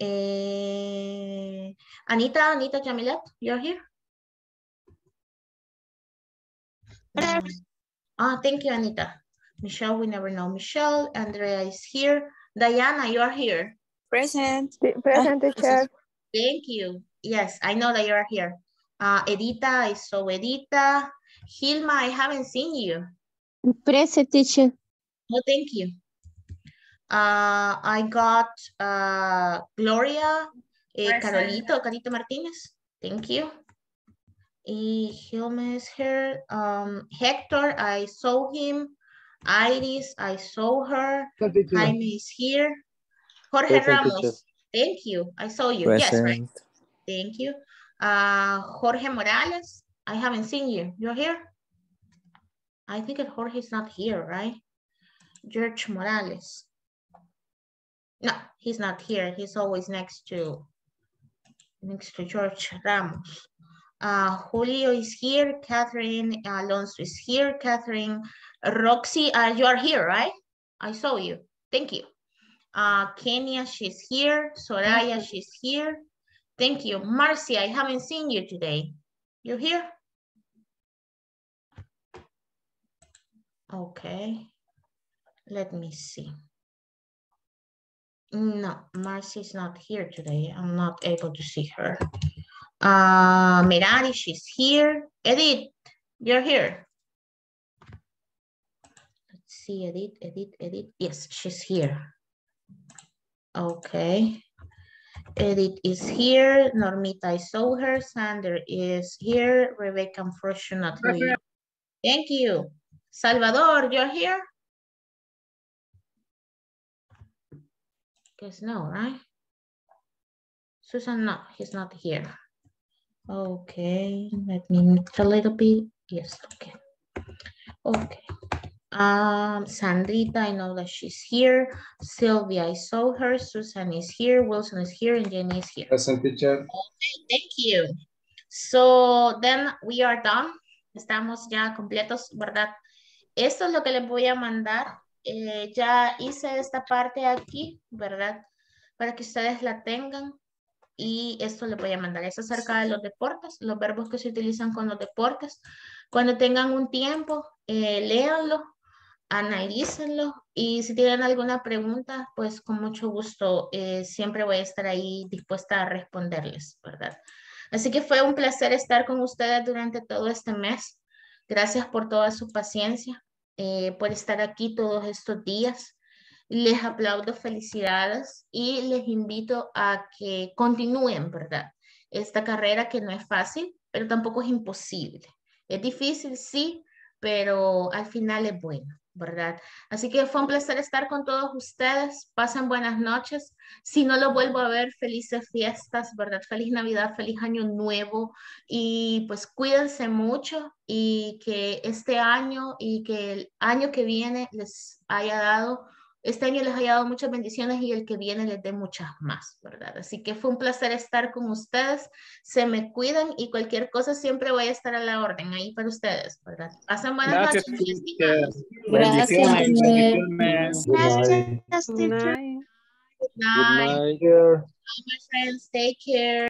Anita Jamilet, you're here? Thank you, Anita. Michelle, we never know. Michelle, Andrea is here. Diana, you are here. Present. Present, teacher. Thank you. Yes, I know that you are here. Edita, I saw Edita. Hilma, I haven't seen you. Present, teacher. Oh, thank you. I got Gloria, Carolito Martinez. Thank you. Hilma is here. Hector, I saw him. Iris, I saw her. Jaime is here. Jorge Present, Ramos, teacher. thank you. I saw you. Present. Yes, right. Thank you. Jorge Morales, I haven't seen you. You're here? I think that Jorge is not here, right? George Morales. No, he's not here. He's always next to George Ramos. Julio is here. Catherine Alonso is here. Catherine Roxy, you are here, right? I saw you. Thank you. Kenya, she's here. Soraya, she's here. Thank you. Marcia, I haven't seen you today. You here? Okay. Let me see. No, Marcy's not here today. I'm not able to see her. Merari, she's here. Edith, you're here. Let's see, Edith. Yes, she's here. Okay. Edith is here. Normita, I saw her. Sander is here. Rebecca, unfortunately. Thank you. Salvador, you're here? Guess no, right? Susan, no, he's not here. Okay, let me mix a little bit. Yes, okay. Okay. Sandrita, I know that she's here. Sylvia, I saw her. Susan is here. Wilson is here, and Jenny is here. Present, teacher. Okay, thank you. So then we are done. Estamos ya completos, ¿verdad? Esto es lo que les voy a mandar. Ya hice esta parte aquí, ¿verdad? Para que ustedes la tengan. Y esto les voy a mandar. Es acerca de los deportes, los verbos que se utilizan con los deportes. Cuando tengan un tiempo, léanlo, analícenlo. Y si tienen alguna pregunta, pues con mucho gusto siempre voy a estar ahí dispuesta a responderles, ¿verdad? Así que fue un placer estar con ustedes durante todo este mes. Gracias por toda su paciencia, por estar aquí todos estos días. Les aplaudo, felicidades y les invito a que continúen, ¿verdad? Esta carrera que no es fácil, pero tampoco es imposible. Es difícil, sí, pero al final es bueno, ¿verdad? Así que fue un placer estar con todos ustedes. Pasen buenas noches. Si no lo vuelvo a ver, felices fiestas, ¿verdad? Feliz Navidad, feliz Año Nuevo. Y pues cuídense mucho y que este año y que el año que viene les haya dado... Este año les haya dado muchas bendiciones y el que viene les dé muchas más, ¿verdad? Así que fue un placer estar con ustedes. Se me cuidan y cualquier cosa siempre voy a estar a la orden ahí para ustedes, ¿verdad? Pasen buenas noches. Bendiciones. Bendiciones. Good night. Good night. Good night. Bye, my friends. Take care.